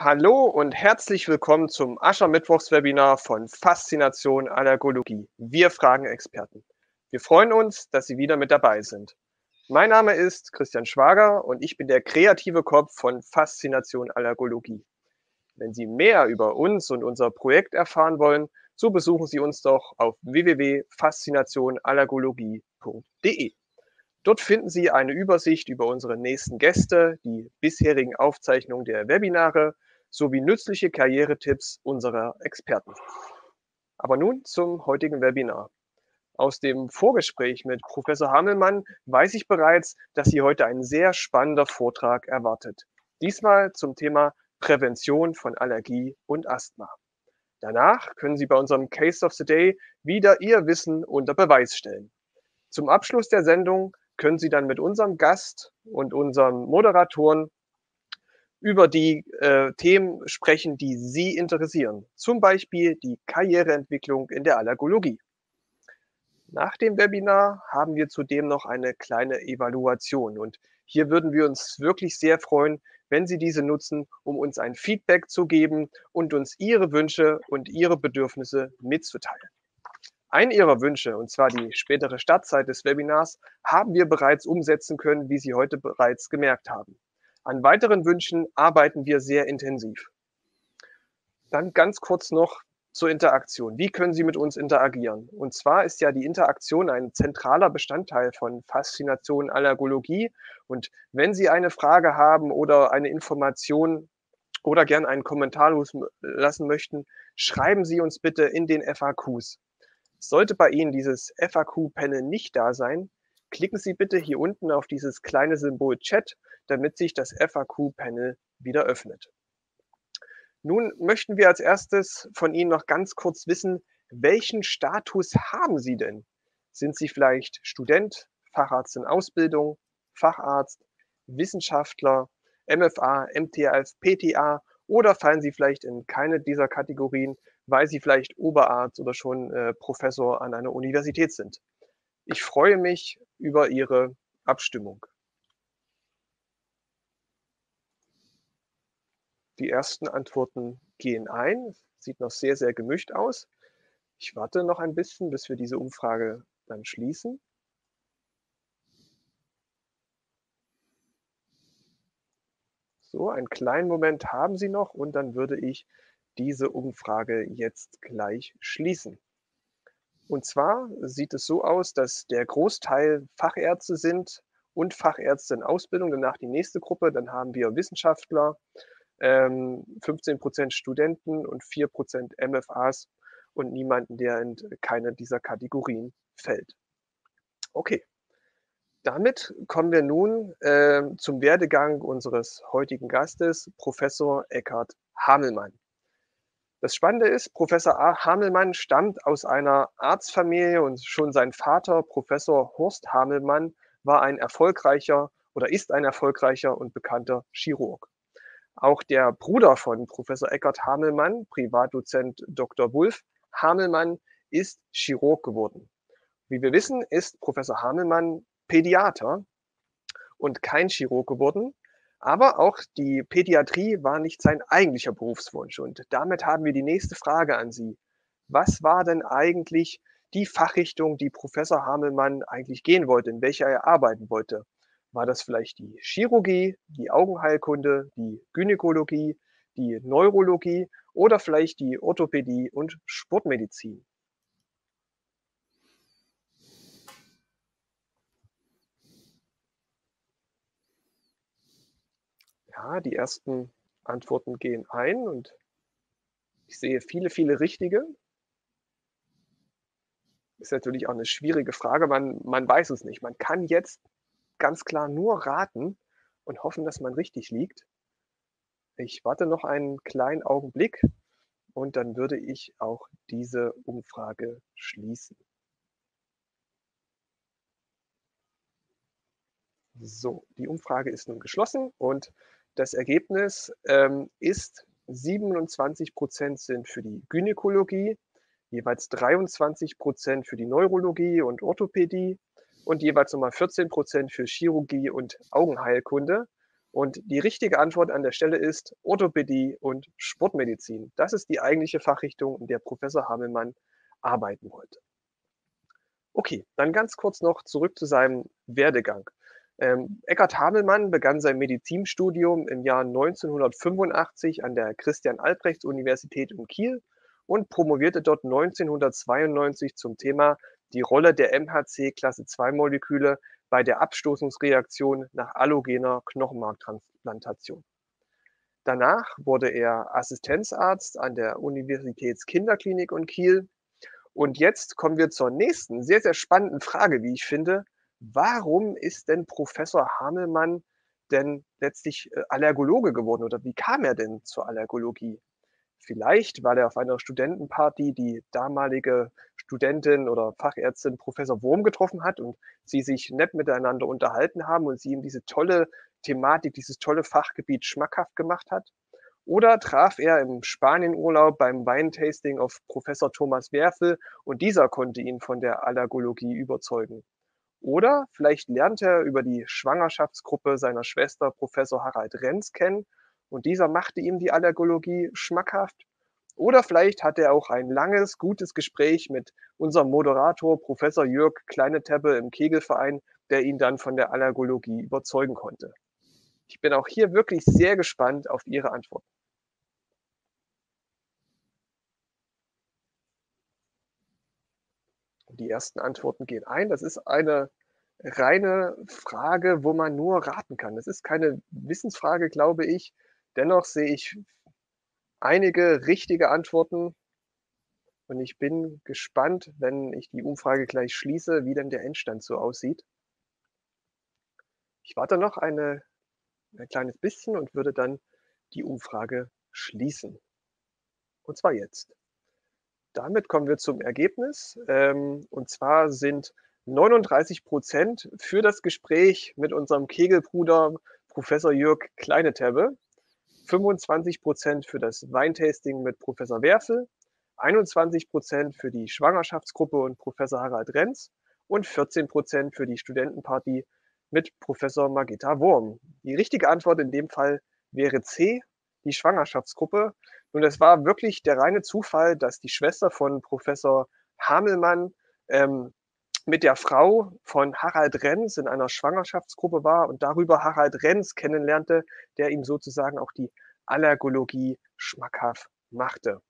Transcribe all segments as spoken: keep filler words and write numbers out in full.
Hallo und herzlich willkommen zum Aschermittwochs-Webinar von Faszination Allergologie. Wir fragen Experten. Wir freuen uns, dass Sie wieder mit dabei sind. Mein Name ist Christian Schwager und ich bin der kreative Kopf von Faszination Allergologie. Wenn Sie mehr über uns und unser Projekt erfahren wollen, so besuchen Sie uns doch auf w w w punkt faszination allergologie punkt de. Dort finden Sie eine Übersicht über unsere nächsten Gäste, die bisherigen Aufzeichnungen der Webinare sowie nützliche Karrieretipps unserer Experten. Aber nun zum heutigen Webinar. Aus dem Vorgespräch mit Professor Hamelmann weiß ich bereits, dass Sie heute ein sehr spannender Vortrag erwartet. Diesmal zum Thema Prävention von Allergie und Asthma. Danach können Sie bei unserem Case of the Day wieder Ihr Wissen unter Beweis stellen. Zum Abschluss der Sendung können Sie dann mit unserem Gast und unseren Moderatoren über die äh, Themen sprechen, die Sie interessieren. Zum Beispiel die Karriereentwicklung in der Allergologie. Nach dem Webinar haben wir zudem noch eine kleine Evaluation und hier würden wir uns wirklich sehr freuen, wenn Sie diese nutzen, um uns ein Feedback zu geben und uns Ihre Wünsche und Ihre Bedürfnisse mitzuteilen. Einen Ihrer Wünsche, und zwar die spätere Startzeit des Webinars, haben wir bereits umsetzen können, wie Sie heute bereits gemerkt haben. An weiteren Wünschen arbeiten wir sehr intensiv. Dann ganz kurz noch zur Interaktion. Wie können Sie mit uns interagieren? Und zwar ist ja die Interaktion ein zentraler Bestandteil von Faszination Allergologie. Und wenn Sie eine Frage haben oder eine Information oder gern einen Kommentar lassen möchten, schreiben Sie uns bitte in den F A Qs. Sollte bei Ihnen dieses F A Q-Panel nicht da sein, klicken Sie bitte hier unten auf dieses kleine Symbol Chat, damit sich das F A Q-Panel wieder öffnet. Nun möchten wir als erstes von Ihnen noch ganz kurz wissen, welchen Status haben Sie denn? Sind Sie vielleicht Student, Facharzt in Ausbildung, Facharzt, Wissenschaftler, M F A, M T A F, P T A oder fallen Sie vielleicht in keine dieser Kategorien, weil Sie vielleicht Oberarzt oder schon äh, Professor an einer Universität sind? Ich freue mich über Ihre Abstimmung. Die ersten Antworten gehen ein. Sieht noch sehr, sehr gemischt aus. Ich warte noch ein bisschen, bis wir diese Umfrage dann schließen. So, einen kleinen Moment haben Sie noch und dann würde ich diese Umfrage jetzt gleich schließen. Und zwar sieht es so aus, dass der Großteil Fachärzte sind und Fachärzte in Ausbildung. Danach die nächste Gruppe, dann haben wir Wissenschaftler, ähm, fünfzehn Prozent Studenten und vier Prozent M F As und niemanden, der in keine dieser Kategorien fällt. Okay, damit kommen wir nun äh, zum Werdegang unseres heutigen Gastes, Professor Eckhard Hamelmann. Das Spannende ist, Professor A. Hamelmann stammt aus einer Arztfamilie und schon sein Vater, Professor Horst Hamelmann, war ein erfolgreicher oder ist ein erfolgreicher und bekannter Chirurg. Auch der Bruder von Professor Eckhard Hamelmann, Privatdozent Doktor Wulf Hamelmann, ist Chirurg geworden. Wie wir wissen, ist Professor Hamelmann Pädiater und kein Chirurg geworden. Aber auch die Pädiatrie war nicht sein eigentlicher Berufswunsch. Und damit haben wir die nächste Frage an Sie. Was war denn eigentlich die Fachrichtung, die Professor Hamelmann eigentlich gehen wollte, in welcher er arbeiten wollte? War das vielleicht die Chirurgie, die Augenheilkunde, die Gynäkologie, die Neurologie oder vielleicht die Orthopädie und Sportmedizin? Ja, die ersten Antworten gehen ein und ich sehe viele, viele richtige. Ist natürlich auch eine schwierige Frage. Man man weiß es nicht. Man kann jetzt ganz klar nur raten und hoffen, dass man richtig liegt. Ich warte noch einen kleinen Augenblick und dann würde ich auch diese Umfrage schließen. So, die Umfrage ist nun geschlossen und das Ergebnis, ähm, ist siebenundzwanzig Prozent sind für die Gynäkologie, jeweils dreiundzwanzig Prozent für die Neurologie und Orthopädie und jeweils nochmal vierzehn Prozent für Chirurgie und Augenheilkunde. Und die richtige Antwort an der Stelle ist Orthopädie und Sportmedizin. Das ist die eigentliche Fachrichtung, in der Professor Hamelmann arbeiten wollte. Okay, dann ganz kurz noch zurück zu seinem Werdegang. Ähm, Eckhard Hamelmann begann sein Medizinstudium im Jahr neunzehnhundertfünfundachtzig an der Christian-Albrechts-Universität in Kiel und promovierte dort neunzehnhundertzweiundneunzig zum Thema die Rolle der M H C-Klasse-zwei-Moleküle bei der Abstoßungsreaktion nach allogener Knochenmarktransplantation. Danach wurde er Assistenzarzt an der Universitätskinderklinik in Kiel. Und jetzt kommen wir zur nächsten sehr, sehr spannenden Frage, wie ich finde. Warum ist denn Professor Hamelmann denn letztlich äh, Allergologe geworden oder wie kam er denn zur Allergologie? Vielleicht, weil er auf einer Studentenparty die damalige Studentin oder Fachärztin Professor Wurm getroffen hat und sie sich nett miteinander unterhalten haben und sie ihm diese tolle Thematik, dieses tolle Fachgebiet schmackhaft gemacht hat. Oder traf er im Spanienurlaub beim Weintasting auf Professor Thomas Werfel und dieser konnte ihn von der Allergologie überzeugen. Oder vielleicht lernt er über die Schwangerschaftsgruppe seiner Schwester Professor Harald Renz kennen und dieser machte ihm die Allergologie schmackhaft. Oder vielleicht hat er auch ein langes, gutes Gespräch mit unserem Moderator Professor Jörg Kleineteppe im Kegelverein, der ihn dann von der Allergologie überzeugen konnte. Ich bin auch hier wirklich sehr gespannt auf Ihre Antworten. Die ersten Antworten gehen ein. Das ist eine reine Frage, wo man nur raten kann. Das ist keine Wissensfrage, glaube ich. Dennoch sehe ich einige richtige Antworten und ich bin gespannt, wenn ich die Umfrage gleich schließe, wie denn der Endstand so aussieht. Ich warte noch eine, ein kleines bisschen und würde dann die Umfrage schließen. Und zwar jetzt. Damit kommen wir zum Ergebnis. Ähm, und zwar sind neununddreißig Prozent für das Gespräch mit unserem Kegelbruder Professor Jörg Kleineteppe, fünfundzwanzig Prozent für das Weintasting mit Professor Werfel, einundzwanzig Prozent für die Schwangerschaftsgruppe und Professor Harald Renz und vierzehn Prozent für die Studentenparty mit Professor Margitta Wurm. Die richtige Antwort in dem Fall wäre C, die Schwangerschaftsgruppe. Und es war wirklich der reine Zufall, dass die Schwester von Professor Hamelmann ähm, mit der Frau von Harald Renz in einer Schwangerschaftsgruppe war und darüber Harald Renz kennenlernte, der ihm sozusagen auch die Allergologie schmackhaft machte.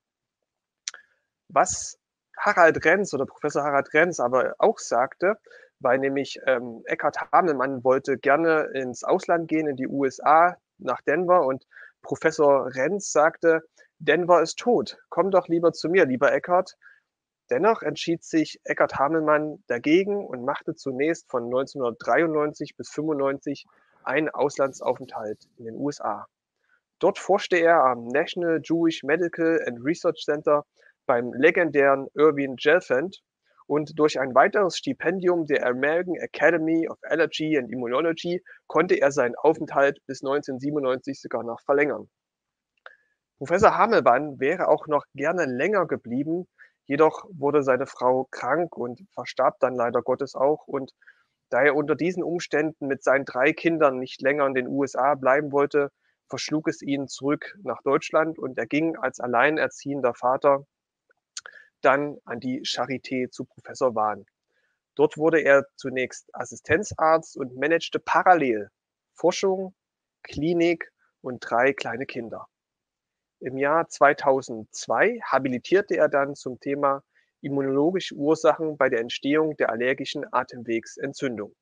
Was Harald Renz oder Professor Harald Renz aber auch sagte, weil nämlich ähm, Eckhard Hamelmann wollte gerne ins Ausland gehen, in die U S A, nach Denver und Professor Renz sagte, Denver ist tot, komm doch lieber zu mir, lieber Eckhard. Dennoch entschied sich Eckhard Hamelmann dagegen und machte zunächst von neunzehnhundertdreiundneunzig bis fünfundneunzig einen Auslandsaufenthalt in den U S A. Dort forschte er am National Jewish Medical and Research Center beim legendären Irving Gelfand und durch ein weiteres Stipendium der American Academy of Allergy and Immunology konnte er seinen Aufenthalt bis neunzehnhundertsiebenundneunzig sogar noch verlängern. Professor Hamelmann wäre auch noch gerne länger geblieben, jedoch wurde seine Frau krank und verstarb dann leider Gottes auch. Und da er unter diesen Umständen mit seinen drei Kindern nicht länger in den U S A bleiben wollte, verschlug es ihn zurück nach Deutschland und er ging als alleinerziehender Vater dann an die Charité zu Professor Wahn. Dort wurde er zunächst Assistenzarzt und managte parallel Forschung, Klinik und drei kleine Kinder. Im Jahr zweitausendzwei habilitierte er dann zum Thema immunologische Ursachen bei der Entstehung der allergischen Atemwegsentzündung.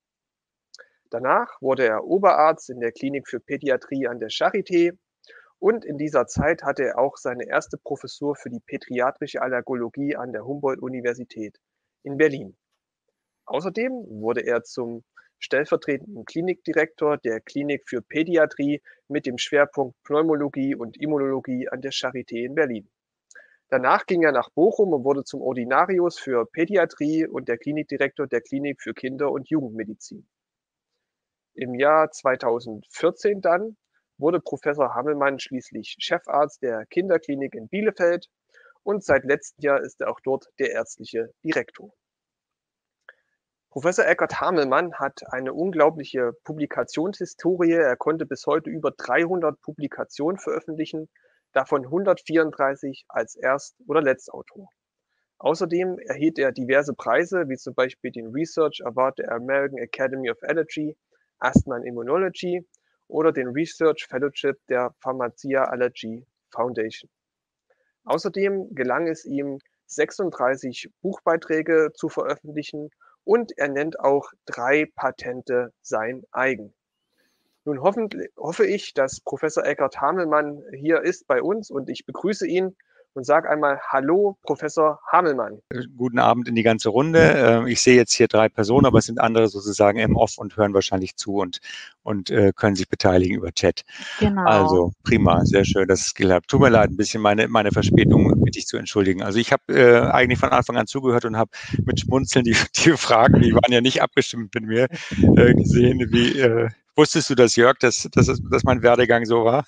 Danach wurde er Oberarzt in der Klinik für Pädiatrie an der Charité und in dieser Zeit hatte er auch seine erste Professur für die pädiatrische Allergologie an der Humboldt-Universität in Berlin. Außerdem wurde er zum stellvertretenden Klinikdirektor der Klinik für Pädiatrie mit dem Schwerpunkt Pneumologie und Immunologie an der Charité in Berlin. Danach ging er nach Bochum und wurde zum Ordinarius für Pädiatrie und der Klinikdirektor der Klinik für Kinder- und Jugendmedizin. Im Jahr zweitausendvierzehn dann wurde Professor Hamelmann schließlich Chefarzt der Kinderklinik in Bielefeld und seit letztem Jahr ist er auch dort der ärztliche Direktor. Professor Eckhard Hamelmann hat eine unglaubliche Publikationshistorie. Er konnte bis heute über dreihundert Publikationen veröffentlichen, davon hundertvierunddreißig als Erst- oder Letztautor. Außerdem erhielt er diverse Preise, wie zum Beispiel den Research Award der American Academy of Allergy, Asthma and Immunology oder den Research Fellowship der Pharmacia Allergy Foundation. Außerdem gelang es ihm, sechsunddreißig Buchbeiträge zu veröffentlichen und er nennt auch drei Patente sein eigen. Nun hoffentlich, hoffe ich, dass Professor Eckhard Hamelmann hier ist bei uns und ich begrüße ihn und sage einmal Hallo, Professor Hamelmann. Guten Abend in die ganze Runde. Ich sehe jetzt hier drei Personen, aber es sind andere sozusagen im Off und hören wahrscheinlich zu und, und äh, können sich beteiligen über Chat. Genau. Also prima, sehr schön, dass es geklappt. Tut mir leid, ein bisschen meine, meine Verspätung bitte ich zu entschuldigen. Also ich habe äh, eigentlich von Anfang an zugehört und habe mit Schmunzeln die, die Fragen, die waren ja nicht abgestimmt mit mir, äh, gesehen, wie äh, wusstest du das, Jörg, dass, dass, dass mein Werdegang so war?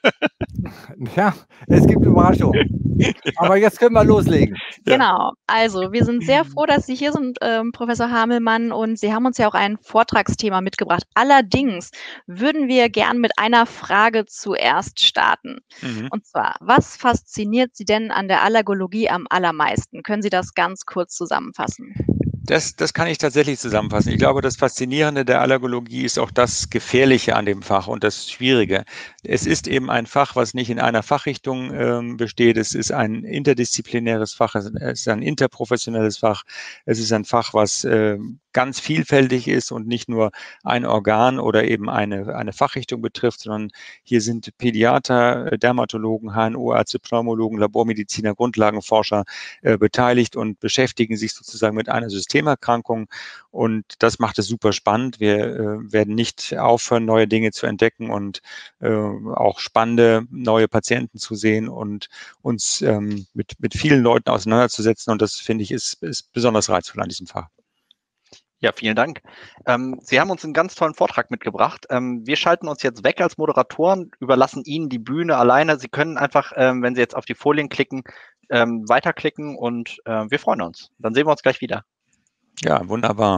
Ja, es gibt Überraschungen. Ja. Aber jetzt können wir loslegen. Genau. Also, wir sind sehr froh, dass Sie hier sind, ähm, Professor Hamelmann, und Sie haben uns ja auch ein Vortragsthema mitgebracht. Allerdings würden wir gern mit einer Frage zuerst starten. Mhm. Und zwar, was fasziniert Sie denn an der Allergologie am allermeisten? Können Sie das ganz kurz zusammenfassen? Das, das kann ich tatsächlich zusammenfassen. Ich glaube, das Faszinierende der Allergologie ist auch das Gefährliche an dem Fach und das Schwierige. Es ist eben ein Fach, was nicht in einer Fachrichtung ähm, besteht. Es ist ein interdisziplinäres Fach, es ist ein interprofessionelles Fach. Es ist ein Fach, was äh, ganz vielfältig ist und nicht nur ein Organ oder eben eine, eine Fachrichtung betrifft, sondern hier sind Pädiater, Dermatologen, H N O-Ärzte, Pneumologen, Labormediziner, Grundlagenforscher äh, beteiligt und beschäftigen sich sozusagen mit einer Systemerkrankung. Und das macht es super spannend. Wir äh, werden nicht aufhören, neue Dinge zu entdecken und äh, auch spannende neue Patienten zu sehen und uns ähm, mit, mit vielen Leuten auseinanderzusetzen. Und das, finde ich, ist, ist besonders reizvoll an diesem Fach. Ja, vielen Dank. Ähm, Sie haben uns einen ganz tollen Vortrag mitgebracht. Ähm, wir schalten uns jetzt weg als Moderatoren, überlassen Ihnen die Bühne alleine. Sie können einfach, ähm, wenn Sie jetzt auf die Folien klicken, ähm, weiterklicken und äh, wir freuen uns. Dann sehen wir uns gleich wieder. Ja, wunderbar.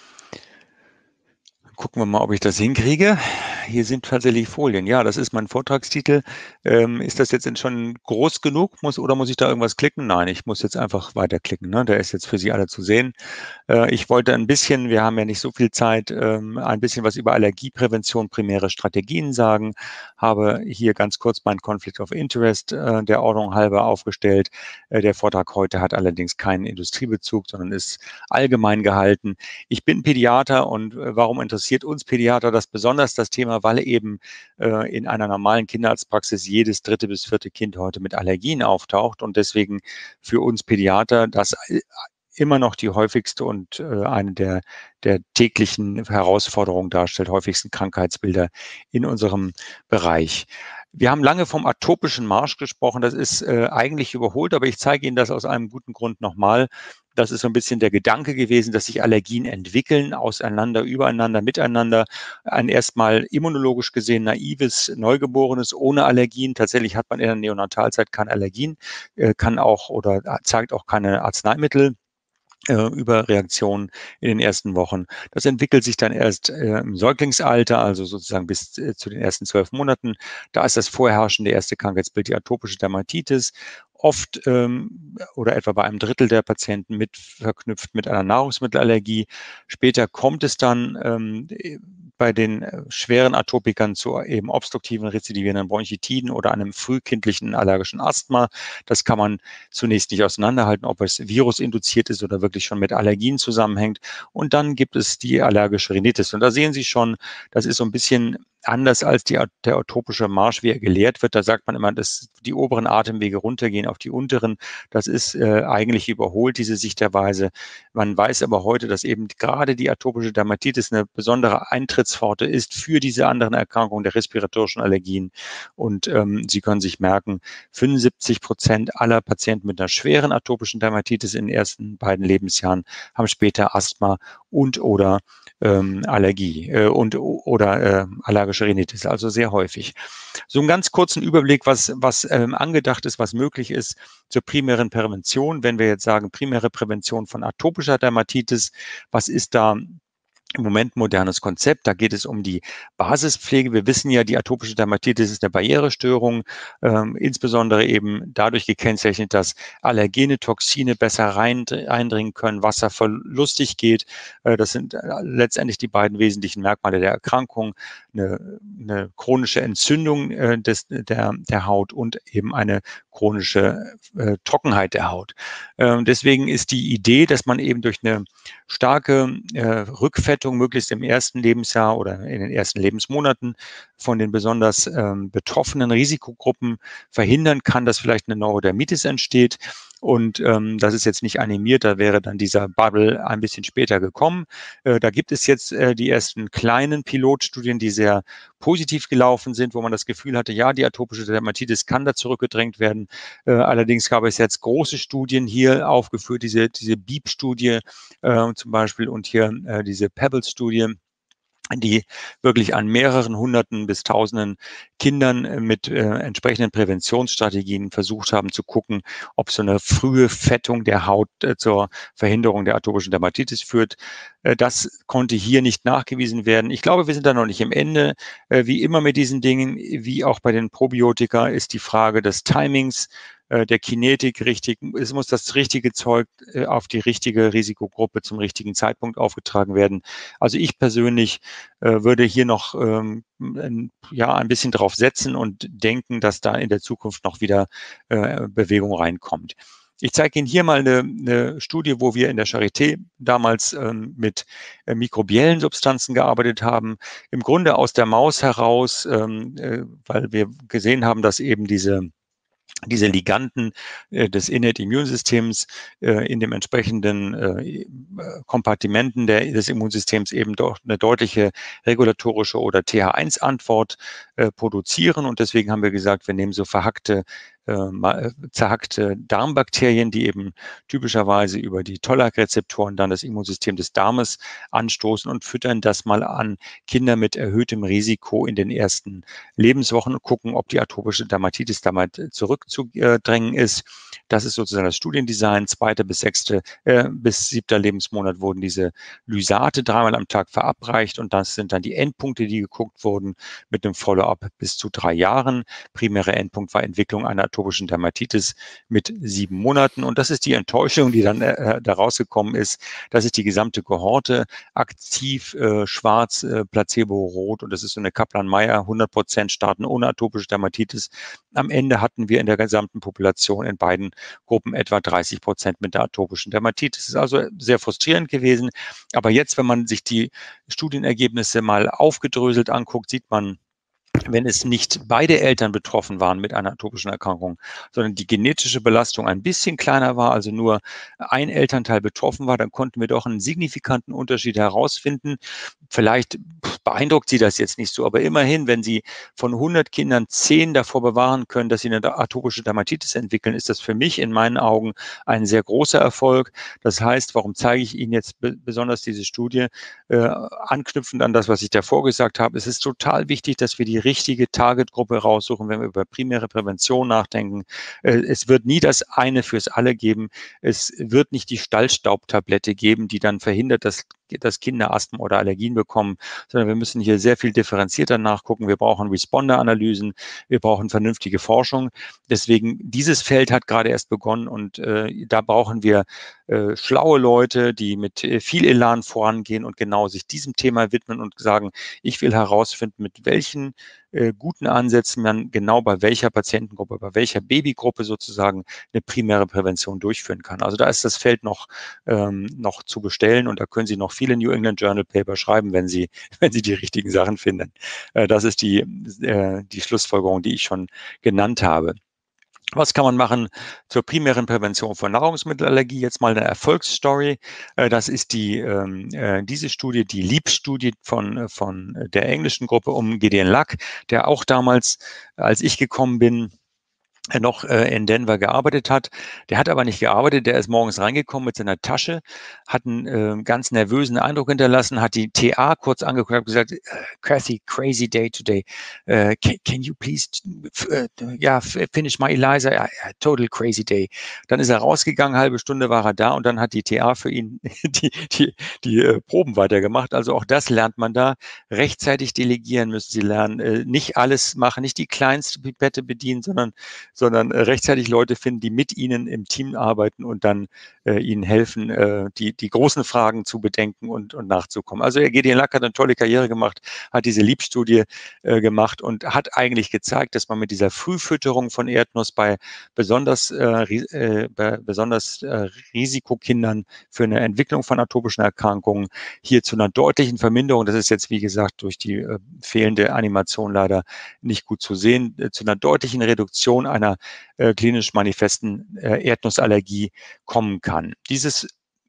Gucken wir mal, ob ich das hinkriege. Hier sind tatsächlich Folien. Ja, das ist mein Vortragstitel. Ähm, ist das jetzt schon groß genug? Muss, oder muss ich da irgendwas klicken? Nein, ich muss jetzt einfach weiterklicken. Ne? Der ist jetzt für Sie alle zu sehen. Äh, ich wollte ein bisschen, wir haben ja nicht so viel Zeit, ähm, ein bisschen was über Allergieprävention, primäre Strategien sagen. Habe hier ganz kurz meinen Conflict of Interest äh, der Ordnung halber aufgestellt. Äh, der Vortrag heute hat allerdings keinen Industriebezug, sondern ist allgemein gehalten. Ich bin Pädiater und äh, warum interessiert uns Pädiater das besonders, das Thema, weil eben äh, in einer normalen Kinderarztpraxis jedes dritte bis vierte Kind heute mit Allergien auftaucht und deswegen für uns Pädiater das immer noch die häufigste und äh, eine der, der täglichen Herausforderungen darstellt, häufigsten Krankheitsbilder in unserem Bereich. Wir haben lange vom atopischen Marsch gesprochen, das ist äh, eigentlich überholt, aber ich zeige Ihnen das aus einem guten Grund nochmal. Das ist so ein bisschen der Gedanke gewesen, dass sich Allergien entwickeln, auseinander, übereinander, miteinander. Ein erstmal immunologisch gesehen naives Neugeborenes ohne Allergien. Tatsächlich hat man in der Neonatalzeit keine Allergien, äh, kann auch oder zeigt auch keine Arzneimittel. Überreaktionen in den ersten Wochen. Das entwickelt sich dann erst äh, im Säuglingsalter, also sozusagen bis äh, zu den ersten zwölf Monaten. Da ist das vorherrschende erste Krankheitsbild die atopische Dermatitis. Oft ähm, oder etwa bei einem Drittel der Patienten mit verknüpft mit einer Nahrungsmittelallergie. Später kommt es dann ähm, bei den schweren Atopikern zu eben obstruktiven, rezidivierenden Bronchitiden oder einem frühkindlichen allergischen Asthma. Das kann man zunächst nicht auseinanderhalten, ob es virusinduziert ist oder wirklich schon mit Allergien zusammenhängt. Und dann gibt es die allergische Rhinitis. Und da sehen Sie schon, das ist so ein bisschen anders als die, der atopische Marsch, wie er gelehrt wird. Da sagt man immer, dass die oberen Atemwege runtergehen auf die unteren. Das ist äh, eigentlich überholt, diese Sichtweise. Man weiß aber heute, dass eben gerade die atopische Dermatitis eine besondere Eintritts Eintrittspforte ist für diese anderen Erkrankungen der respiratorischen Allergien. Und ähm, Sie können sich merken, fünfundsiebzig Prozent aller Patienten mit einer schweren atopischen Dermatitis in den ersten beiden Lebensjahren haben später Asthma und oder ähm, Allergie äh, und oder äh, allergische Rhinitis, also sehr häufig. So einen ganz kurzen Überblick, was, was ähm, angedacht ist, was möglich ist zur primären Prävention. Wenn wir jetzt sagen, primäre Prävention von atopischer Dermatitis, was ist da im Moment modernes Konzept? Da geht es um die Basispflege. Wir wissen ja, die atopische Dermatitis ist eine Barrierestörung, ähm, insbesondere eben dadurch gekennzeichnet, dass Allergene, Toxine besser rein, eindringen können, Wasser verlustig geht. Äh, das sind letztendlich die beiden wesentlichen Merkmale der Erkrankung. Eine, eine chronische Entzündung äh, des, der, der Haut und eben eine chronische äh, Trockenheit der Haut. Ähm, deswegen ist die Idee, dass man eben durch eine starke äh, Rückfettung möglichst im ersten Lebensjahr oder in den ersten Lebensmonaten von den besonders ähm, betroffenen Risikogruppen verhindern kann, dass vielleicht eine Neurodermitis entsteht. Und ähm, das ist jetzt nicht animiert, da wäre dann dieser Bubble ein bisschen später gekommen. Äh, da gibt es jetzt äh, die ersten kleinen Pilotstudien, die sehr positiv gelaufen sind, wo man das Gefühl hatte, ja, die atopische Dermatitis kann da zurückgedrängt werden. Äh, allerdings gab es jetzt große Studien hier aufgeführt, diese, diese Beep-Studie äh, zum Beispiel und hier äh, diese Pebbles-Studie, die wirklich an mehreren Hunderten bis Tausenden Kindern mit äh, entsprechenden Präventionsstrategien versucht haben zu gucken, ob so eine frühe Fettung der Haut äh, zur Verhinderung der atopischen Dermatitis führt. Äh, das konnte hier nicht nachgewiesen werden. Ich glaube, wir sind da noch nicht am Ende. Äh, wie immer mit diesen Dingen, wie auch bei den Probiotika, ist die Frage des Timings, der Kinetik richtig, es muss das richtige Zeug auf die richtige Risikogruppe zum richtigen Zeitpunkt aufgetragen werden. Also ich persönlich äh, würde hier noch ähm, ein, ja, ein bisschen drauf setzen und denken, dass da in der Zukunft noch wieder äh, Bewegung reinkommt. Ich zeige Ihnen hier mal eine, eine Studie, wo wir in der Charité damals ähm, mit äh, mikrobiellen Substanzen gearbeitet haben. Im Grunde aus der Maus heraus, ähm, äh, weil wir gesehen haben, dass eben diese diese Liganden äh, des Innate Immunsystems äh, in dem entsprechenden äh, Kompartimenten der, des Immunsystems eben doch eine deutliche regulatorische oder T H eins Antwort äh, produzieren. Und deswegen haben wir gesagt, wir nehmen so verhackte äh, zerhackte Darmbakterien, die eben typischerweise über die Tollak-Rezeptoren dann das Immunsystem des Darmes anstoßen und füttern das mal an Kinder mit erhöhtem Risiko in den ersten Lebenswochen und gucken, ob die atopische Dermatitis damit zurückzudrängen ist. Das ist sozusagen das Studiendesign. Zweiter bis sechste äh, bis siebter Lebensmonat wurden diese Lysate dreimal am Tag verabreicht und das sind dann die Endpunkte, die geguckt wurden mit einem Follow-up bis zu drei Jahren. Primärer Endpunkt war Entwicklung einer atopischen Dermatitis mit sieben Monaten. Und das ist die Enttäuschung, die dann äh, da rausgekommen ist. Das ist die gesamte Kohorte, aktiv äh, schwarz, äh, placebo-rot. Und das ist so eine Kaplan-Meier, hundert Prozent starten ohne atopische Dermatitis. Am Ende hatten wir in der gesamten Population in beiden Gruppen etwa dreißig Prozent mit der atopischen Dermatitis. Das ist also sehr frustrierend gewesen. Aber jetzt, wenn man sich die Studienergebnisse mal aufgedröselt anguckt, sieht man, wenn es nicht beide Eltern betroffen waren mit einer atopischen Erkrankung, sondern die genetische Belastung ein bisschen kleiner war, also nur ein Elternteil betroffen war, dann konnten wir doch einen signifikanten Unterschied herausfinden. Vielleicht beeindruckt Sie das jetzt nicht so, aber immerhin, wenn Sie von hundert Kindern zehn davor bewahren können, dass sie eine atopische Dermatitis entwickeln, ist das für mich in meinen Augen ein sehr großer Erfolg. Das heißt, warum zeige ich Ihnen jetzt be- besonders diese Studie? Äh, anknüpfend an das, was ich davor gesagt habe, es ist total wichtig, dass wir die richtige Targetgruppe raussuchen, wenn wir über primäre Prävention nachdenken. Äh, es wird nie das eine fürs alle geben. Es wird nicht die Stallstaubtablette geben, die dann verhindert, dass dass Kinder Asthma oder Allergien bekommen, sondern wir müssen hier sehr viel differenzierter nachgucken. Wir brauchen Responder-Analysen, wir brauchen vernünftige Forschung. Deswegen, dieses Feld hat gerade erst begonnen und äh, da brauchen wir äh, schlaue Leute, die mit äh, viel Elan vorangehen und genau sich diesem Thema widmen und sagen, ich will herausfinden, mit welchen äh, guten Ansätzen man genau bei welcher Patientengruppe, bei welcher Babygruppe sozusagen eine primäre Prävention durchführen kann. Also da ist das Feld noch, ähm, noch zu bestellen und da können Sie noch viele New England Journal Paper schreiben, wenn Sie, wenn Sie die richtigen Sachen finden. Äh, das ist die, äh, die Schlussfolgerung, die ich schon genannt habe. Was kann man machen zur primären Prävention von Nahrungsmittelallergie? Jetzt mal eine Erfolgsstory. Das ist die, äh, diese Studie, die LEAP-Studie von, von der englischen Gruppe um Gideon Luck, der auch damals, als ich gekommen bin, noch äh, in Denver gearbeitet hat. Der hat aber nicht gearbeitet, der ist morgens reingekommen mit seiner Tasche, hat einen äh, ganz nervösen Eindruck hinterlassen, hat die T A kurz angeguckt und gesagt, Kathy, crazy day today. Uh, can, can you please uh, yeah, finish my ELISA? Yeah, total crazy day. Dann ist er rausgegangen, halbe Stunde war er da und dann hat die T A für ihn die, die, die äh, Proben weitergemacht. Also auch das lernt man da. Rechtzeitig delegieren müssen Sie lernen. Äh, nicht alles machen, nicht die kleinste Pipette bedienen, sondern sondern äh, rechtzeitig Leute finden, die mit ihnen im Team arbeiten und dann äh, ihnen helfen, äh, die, die großen Fragen zu bedenken und, und nachzukommen. Also Herr Gideon Luck hat eine tolle Karriere gemacht, hat diese LEAP-Studie äh, gemacht und hat eigentlich gezeigt, dass man mit dieser Frühfütterung von Erdnuss bei besonders, äh, äh, bei besonders äh, Risikokindern für eine Entwicklung von atopischen Erkrankungen hier zu einer deutlichen Verminderung, das ist jetzt wie gesagt durch die äh, fehlende Animation leider nicht gut zu sehen, äh, zu einer deutlichen Reduktion einer äh, klinisch manifesten äh, Erdnussallergie kommen kann. Dieses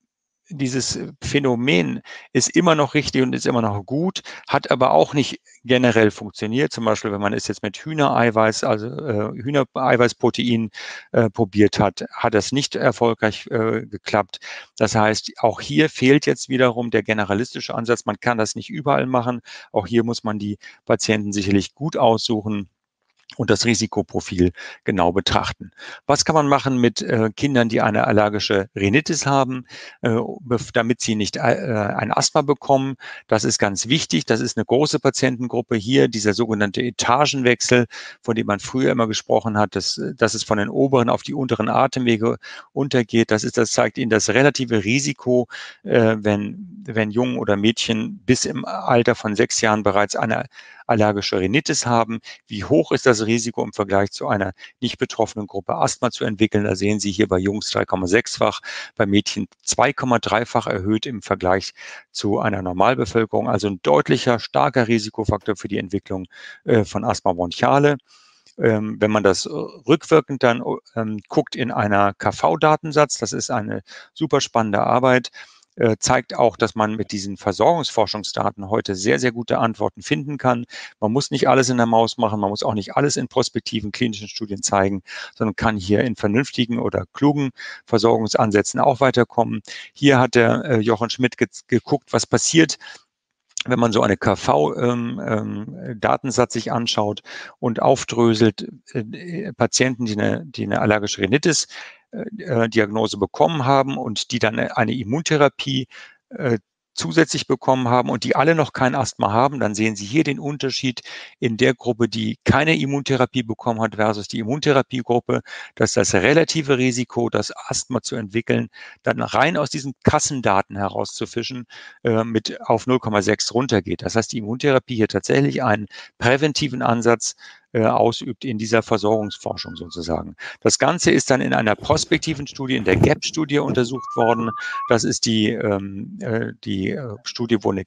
Dieses Phänomen ist immer noch richtig und ist immer noch gut, hat aber auch nicht generell funktioniert. Zum Beispiel, wenn man es jetzt mit Hühnereiweiß, also äh, Hühnereiweißprotein äh, probiert hat, hat das nicht erfolgreich äh, geklappt. Das heißt, auch hier fehlt jetzt wiederum der generalistische Ansatz. Man kann das nicht überall machen. Auch hier muss man die Patienten sicherlich gut aussuchen und das Risikoprofil genau betrachten. Was kann man machen mit äh, Kindern, die eine allergische Rhinitis haben, äh, damit sie nicht äh, ein Asthma bekommen? Das ist ganz wichtig. Das ist eine große Patientengruppe hier, dieser sogenannte Etagenwechsel, von dem man früher immer gesprochen hat, dass, dass es von den oberen auf die unteren Atemwege untergeht. Das ist, das zeigt Ihnen das relative Risiko, äh, wenn, wenn Jungen oder Mädchen bis im Alter von sechs Jahren bereits eine allergische Rhinitis haben. Wie hoch ist das Risiko im Vergleich zu einer nicht betroffenen Gruppe Asthma zu entwickeln? Da sehen Sie hier bei Jungs drei Komma sechs-fach, bei Mädchen zwei Komma drei-fach erhöht im Vergleich zu einer Normalbevölkerung. Also ein deutlicher, starker Risikofaktor für die Entwicklung äh, von Asthma bronchiale. Ähm, wenn man das rückwirkend dann ähm, guckt in einer K V-Datensatz, das ist eine super spannende Arbeit, äh, zeigt auch, dass man mit diesen Versorgungsforschungsdaten heute sehr, sehr gute Antworten finden kann. Man muss nicht alles in der Maus machen, man muss auch nicht alles in prospektiven klinischen Studien zeigen, sondern kann hier in vernünftigen oder klugen Versorgungsansätzen auch weiterkommen. Hier hat der äh, Jochen Schmidt ge geguckt, was passiert, wenn man so eine K V-Datensatz ähm, sich anschaut und aufdröselt, äh, Patienten, die eine, die eine allergische Rhinitis äh, Diagnose bekommen haben und die dann eine Immuntherapie äh, zusätzlich bekommen haben und die alle noch kein Asthma haben, dann sehen Sie hier den Unterschied in der Gruppe, die keine Immuntherapie bekommen hat versus die Immuntherapiegruppe, dass das relative Risiko, das Asthma zu entwickeln, dann rein aus diesen Kassendaten herauszufischen, äh, mit auf null Komma sechs runtergeht. Das heißt, die Immuntherapie hier tatsächlich einen präventiven Ansatz ausübt in dieser Versorgungsforschung sozusagen. Das Ganze ist dann in einer prospektiven Studie, in der GAP-Studie untersucht worden. Das ist die, ähm, die Studie, wo eine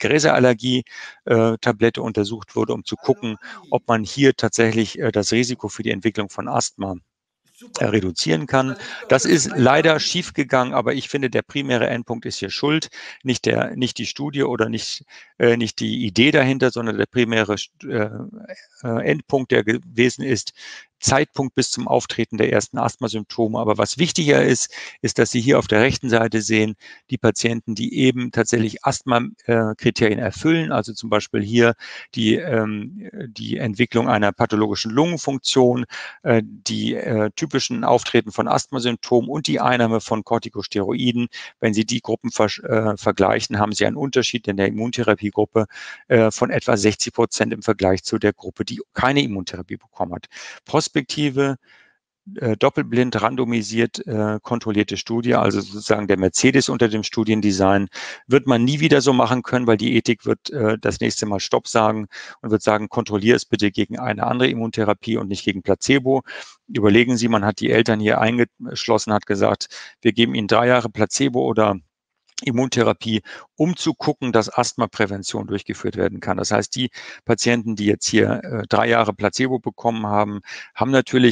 Gräserallergie-Tablette untersucht wurde, um zu gucken, ob man hier tatsächlich das Risiko für die Entwicklung von Asthma reduzieren kann. Das ist leider schiefgegangen, aber ich finde, der primäre Endpunkt ist hier schuld, nicht der, nicht die Studie oder nicht, äh, nicht die Idee dahinter, sondern der primäre äh, Endpunkt, der gewesen ist, Zeitpunkt bis zum Auftreten der ersten Asthmasymptome. Aber was wichtiger ist, ist, dass Sie hier auf der rechten Seite sehen, die Patienten, die eben tatsächlich Asthma-Kriterien erfüllen, also zum Beispiel hier die, ähm, die Entwicklung einer pathologischen Lungenfunktion, äh, die äh, typischen Auftreten von Asthmasymptomen und die Einnahme von Corticosteroiden. Wenn Sie die Gruppen ver äh, vergleichen, haben Sie einen Unterschied in der Immuntherapiegruppe äh, von etwa sechzig Prozent im Vergleich zu der Gruppe, die keine Immuntherapie bekommen hat. Prospektive, äh, doppelblind, randomisiert, äh, kontrollierte Studie, also sozusagen der Mercedes unter dem Studiendesign, wird man nie wieder so machen können, weil die Ethik wird äh, das nächste Mal Stopp sagen und wird sagen, kontrollier es bitte gegen eine andere Immuntherapie und nicht gegen Placebo. Überlegen Sie, man hat die Eltern hier eingeschlossen, hat gesagt, wir geben ihnen drei Jahre Placebo oder Immuntherapie, um zu gucken, dass Asthmaprävention durchgeführt werden kann. Das heißt, die Patienten, die jetzt hier äh, drei Jahre Placebo bekommen haben, haben natürlich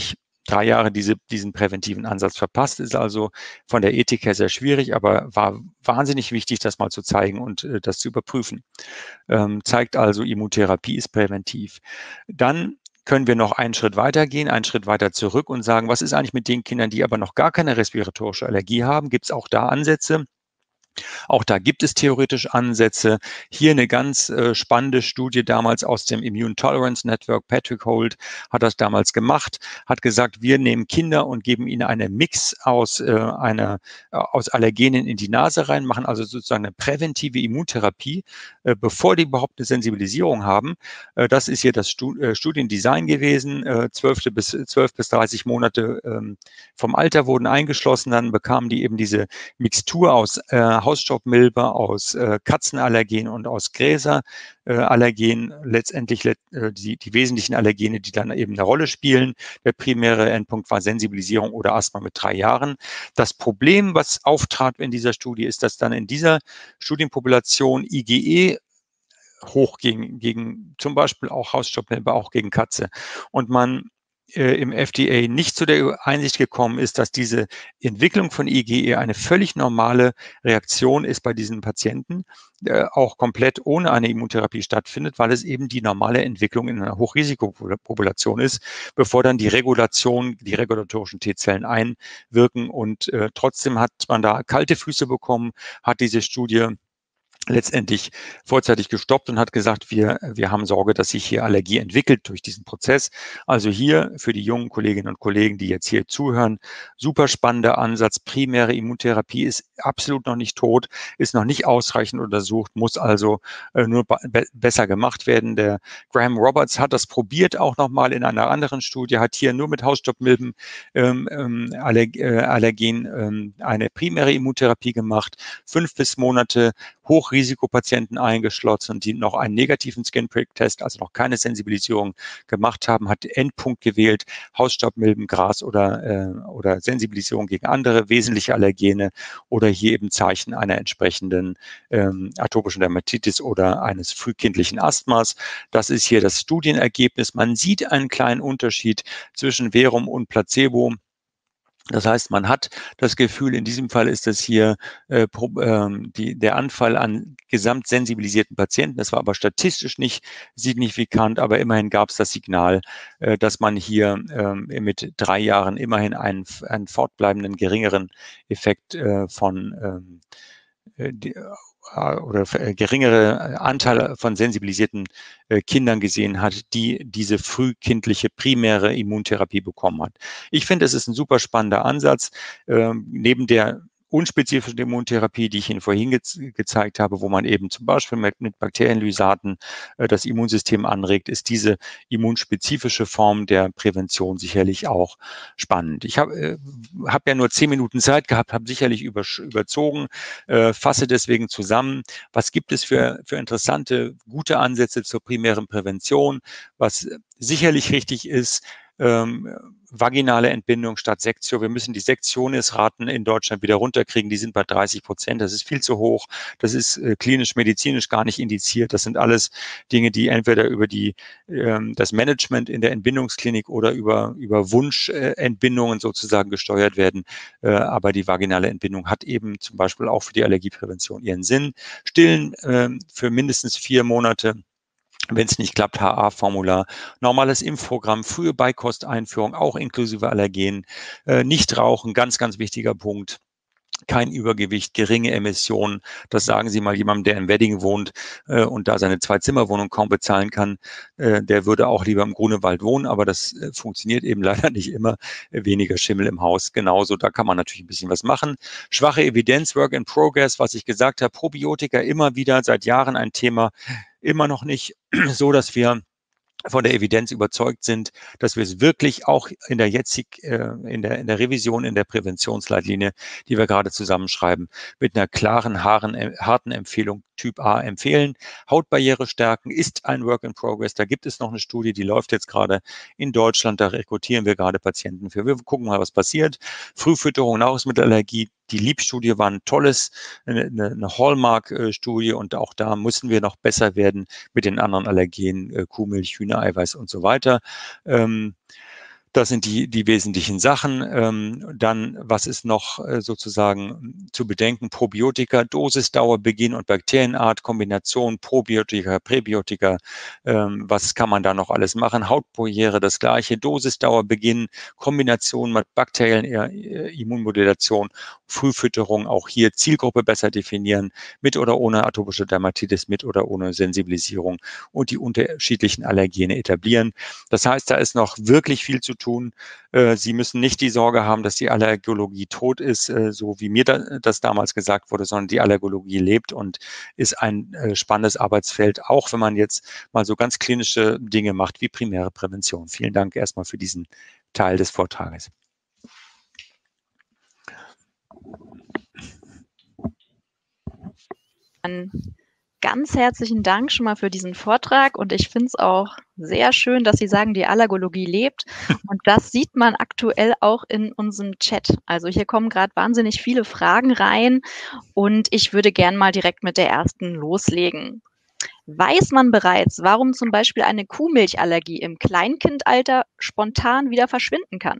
drei Jahre diese, diesen präventiven Ansatz verpasst, ist also von der Ethik her sehr schwierig, aber war wahnsinnig wichtig, das mal zu zeigen und äh, das zu überprüfen. Ähm, zeigt also, Immuntherapie ist präventiv. Dann können wir noch einen Schritt weiter gehen, einen Schritt weiter zurück und sagen, was ist eigentlich mit den Kindern, die aber noch gar keine respiratorische Allergie haben? Gibt es auch da Ansätze? Auch da gibt es theoretisch Ansätze. Hier eine ganz äh, spannende Studie damals aus dem Immune Tolerance Network. Patrick Holt hat das damals gemacht, hat gesagt, wir nehmen Kinder und geben ihnen einen Mix aus, äh, einer, äh, aus Allergenen in die Nase rein, machen also sozusagen eine präventive Immuntherapie, äh, bevor die überhaupt eine Sensibilisierung haben. Äh, das ist hier das Stu äh, Studiendesign gewesen. Äh, zwölf bis, zwölf bis dreißig Monate ähm, vom Alter wurden eingeschlossen. Dann bekamen die eben diese Mixtur aus äh, Hausstaubmilbe, aus äh, Katzenallergen und aus Gräserallergen, äh, letztendlich let, äh, die, die wesentlichen Allergene, die dann eben eine Rolle spielen. Der primäre Endpunkt war Sensibilisierung oder Asthma mit drei Jahren. Das Problem, was auftrat in dieser Studie, ist, dass dann in dieser Studienpopulation IgE hochging, gegen zum Beispiel auch Hausstaubmilbe, auch gegen Katze. Und man im F D A nicht zu der Einsicht gekommen ist, dass diese Entwicklung von IgE eine völlig normale Reaktion ist bei diesen Patienten, äh, auch komplett ohne eine Immuntherapie stattfindet, weil es eben die normale Entwicklung in einer Hochrisikopopulation ist, bevor dann die Regulation, die regulatorischen T-Zellen einwirken. Und äh, trotzdem hat man da kalte Füße bekommen, hat diese Studie letztendlich vorzeitig gestoppt und hat gesagt, wir, wir haben Sorge, dass sich hier Allergie entwickelt durch diesen Prozess. Also hier für die jungen Kolleginnen und Kollegen, die jetzt hier zuhören, super spannender Ansatz. Primäre Immuntherapie ist absolut noch nicht tot, ist noch nicht ausreichend untersucht, muss also äh, nur be besser gemacht werden. Der Graham Roberts hat das probiert, auch nochmal in einer anderen Studie, hat hier nur mit Hausstaubmilben ähm, ähm, Aller äh, Allergen ähm, eine primäre Immuntherapie gemacht, fünf bis Monate Hochrisikopatienten eingeschlossen, die noch einen negativen Skin-Prick-Test, also noch keine Sensibilisierung gemacht haben, hat Endpunkt gewählt, Hausstaubmilben, Gras oder, äh, oder Sensibilisierung gegen andere wesentliche Allergene oder hier eben Zeichen einer entsprechenden ähm, atopischen Dermatitis oder eines frühkindlichen Asthmas. Das ist hier das Studienergebnis. Man sieht einen kleinen Unterschied zwischen Verum und Placebo. Das heißt, man hat das Gefühl, in diesem Fall ist das hier äh, die, der Anfall an gesamt sensibilisierten Patienten. Das war aber statistisch nicht signifikant, aber immerhin gab es das Signal, äh, dass man hier äh, mit drei Jahren immerhin einen, einen fortbleibenden geringeren Effekt äh, von äh, die, oder geringere Anteile von sensibilisierten äh, Kindern gesehen hat, die diese frühkindliche primäre Immuntherapie bekommen hat. Ich finde, es ist ein super spannender Ansatz. Ähm, neben der unspezifische Immuntherapie, die ich Ihnen vorhin ge gezeigt habe, wo man eben zum Beispiel mit, mit Bakterienlysaten äh, das Immunsystem anregt, ist diese immunspezifische Form der Prävention sicherlich auch spannend. Ich habe äh, hab ja nur zehn Minuten Zeit gehabt, habe sicherlich über, überzogen, äh, fasse deswegen zusammen, was gibt es für, für interessante, gute Ansätze zur primären Prävention, was sicherlich richtig ist, Ähm, vaginale Entbindung statt Sektio. Wir müssen die Sektionsraten in Deutschland wieder runterkriegen. Die sind bei dreißig Prozent. Das ist viel zu hoch. Das ist äh, klinisch-medizinisch gar nicht indiziert. Das sind alles Dinge, die entweder über die, ähm, das Management in der Entbindungsklinik oder über, über Wunschentbindungen äh, sozusagen gesteuert werden. Äh, aber die vaginale Entbindung hat eben zum Beispiel auch für die Allergieprävention ihren Sinn. Stillen äh, für mindestens vier Monate. Wenn es nicht klappt, H A-Formular, normales Impfprogramm, frühe Beikosteinführung, auch inklusive Allergen, äh, nicht rauchen, ganz, ganz wichtiger Punkt. Kein Übergewicht, geringe Emissionen. Das sagen Sie mal jemandem, der in Wedding wohnt äh, und da seine Zwei-Zimmer-Wohnung kaum bezahlen kann. Äh, der würde auch lieber im Grunewald wohnen, aber das äh, funktioniert eben leider nicht immer. Äh, weniger Schimmel im Haus. Genauso, da kann man natürlich ein bisschen was machen. Schwache Evidenz, Work in Progress, was ich gesagt habe. Probiotika immer wieder seit Jahren ein Thema. Immer noch nicht so, dass wir von der Evidenz überzeugt sind, dass wir es wirklich auch in der jetzig, äh, in der, in der Revision, in der Präventionsleitlinie, die wir gerade zusammenschreiben, mit einer klaren, harten, harten Empfehlung Typ A empfehlen. Hautbarriere stärken ist ein Work in Progress. Da gibt es noch eine Studie, die läuft jetzt gerade in Deutschland. Da rekrutieren wir gerade Patienten für. Wir gucken mal, was passiert. Frühfütterung, Nahrungsmittelallergie. Die Leap-Studie war ein tolles, eine, eine Hallmark-Studie und auch da müssen wir noch besser werden mit den anderen Allergenen, Kuhmilch, Hühnereiweiß und so weiter. Ähm, Das sind die, die wesentlichen Sachen. Ähm, dann, was ist noch äh, sozusagen zu bedenken? Probiotika, Dosisdauer, Beginn und Bakterienart, Kombination Probiotika, Präbiotika. Ähm, was kann man da noch alles machen? Hautbarriere, das gleiche. Dosisdauer, Beginn, Kombination mit bakteriellen äh, Immunmodulation, Frühfütterung, auch hier Zielgruppe besser definieren, mit oder ohne atopische Dermatitis, mit oder ohne Sensibilisierung und die unterschiedlichen Allergene etablieren. Das heißt, da ist noch wirklich viel zu tun. Tun. Sie müssen nicht die Sorge haben, dass die Allergologie tot ist, so wie mir das damals gesagt wurde, sondern die Allergologie lebt und ist ein spannendes Arbeitsfeld, auch wenn man jetzt mal so ganz klinische Dinge macht wie primäre Prävention. Vielen Dank erstmal für diesen Teil des Vortrages. Ganz herzlichen Dank schon mal für diesen Vortrag und ich finde es auch sehr schön, dass Sie sagen, die Allergologie lebt und das sieht man aktuell auch in unserem Chat. Also hier kommen gerade wahnsinnig viele Fragen rein und ich würde gern mal direkt mit der ersten loslegen. Weiß man bereits, warum zum Beispiel eine Kuhmilchallergie im Kleinkindalter spontan wieder verschwinden kann?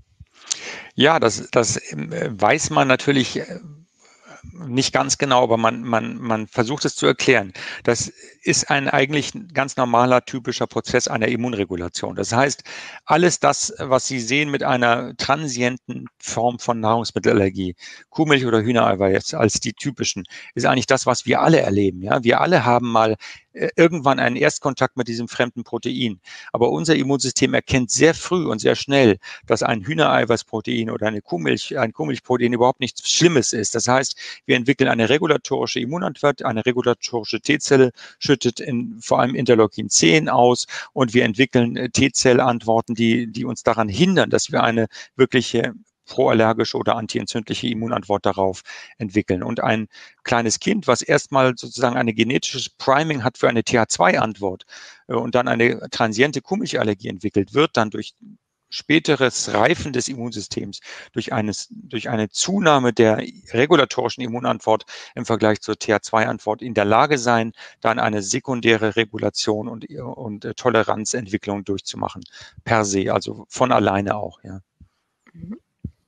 Ja, das, das weiß man natürlich nicht ganz genau, aber man, man, man versucht es zu erklären. Das ist ein eigentlich ganz normaler, typischer Prozess einer Immunregulation. Das heißt, alles das, was Sie sehen mit einer transienten Form von Nahrungsmittelallergie, Kuhmilch oder Hühnereiweiß als die typischen, ist eigentlich das, was wir alle erleben. Ja, wir alle haben mal irgendwann einen Erstkontakt mit diesem fremden Protein. Aber unser Immunsystem erkennt sehr früh und sehr schnell, dass ein Hühnereiweißprotein oder eine Kuhmilch, ein Kuhmilchprotein überhaupt nichts Schlimmes ist. Das heißt, wir entwickeln eine regulatorische Immunantwort, eine regulatorische T-Zelle schüttet in, vor allem Interleukin zehn aus und wir entwickeln T-Zellantworten, die, die uns daran hindern, dass wir eine wirkliche proallergische oder antientzündliche Immunantwort darauf entwickeln. Und ein kleines Kind, was erstmal sozusagen eine genetisches Priming hat für eine T H zwei Antwort und dann eine transiente Kuhmilchallergie entwickelt, wird dann durch späteres Reifen des Immunsystems, durch, eines, durch eine Zunahme der regulatorischen Immunantwort im Vergleich zur T H zwei Antwort in der Lage sein, dann eine sekundäre Regulation und, und Toleranzentwicklung durchzumachen, per se, also von alleine auch. Ja. Mhm.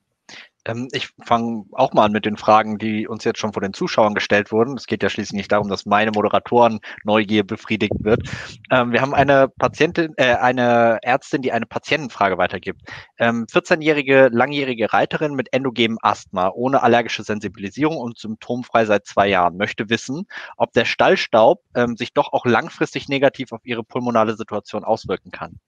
Ich fange auch mal an mit den Fragen, die uns jetzt schon von den Zuschauern gestellt wurden. Es geht ja schließlich nicht darum, dass meine Moderatoren-Neugier befriedigt wird. Ähm, wir haben eine Patientin, äh, eine Ärztin, die eine Patientenfrage weitergibt. Ähm, vierzehnjährige, langjährige Reiterin mit endogenem Asthma, ohne allergische Sensibilisierung und symptomfrei seit zwei Jahren, möchte wissen, ob der Stallstaub ähm, sich doch auch langfristig negativ auf ihre pulmonale Situation auswirken kann.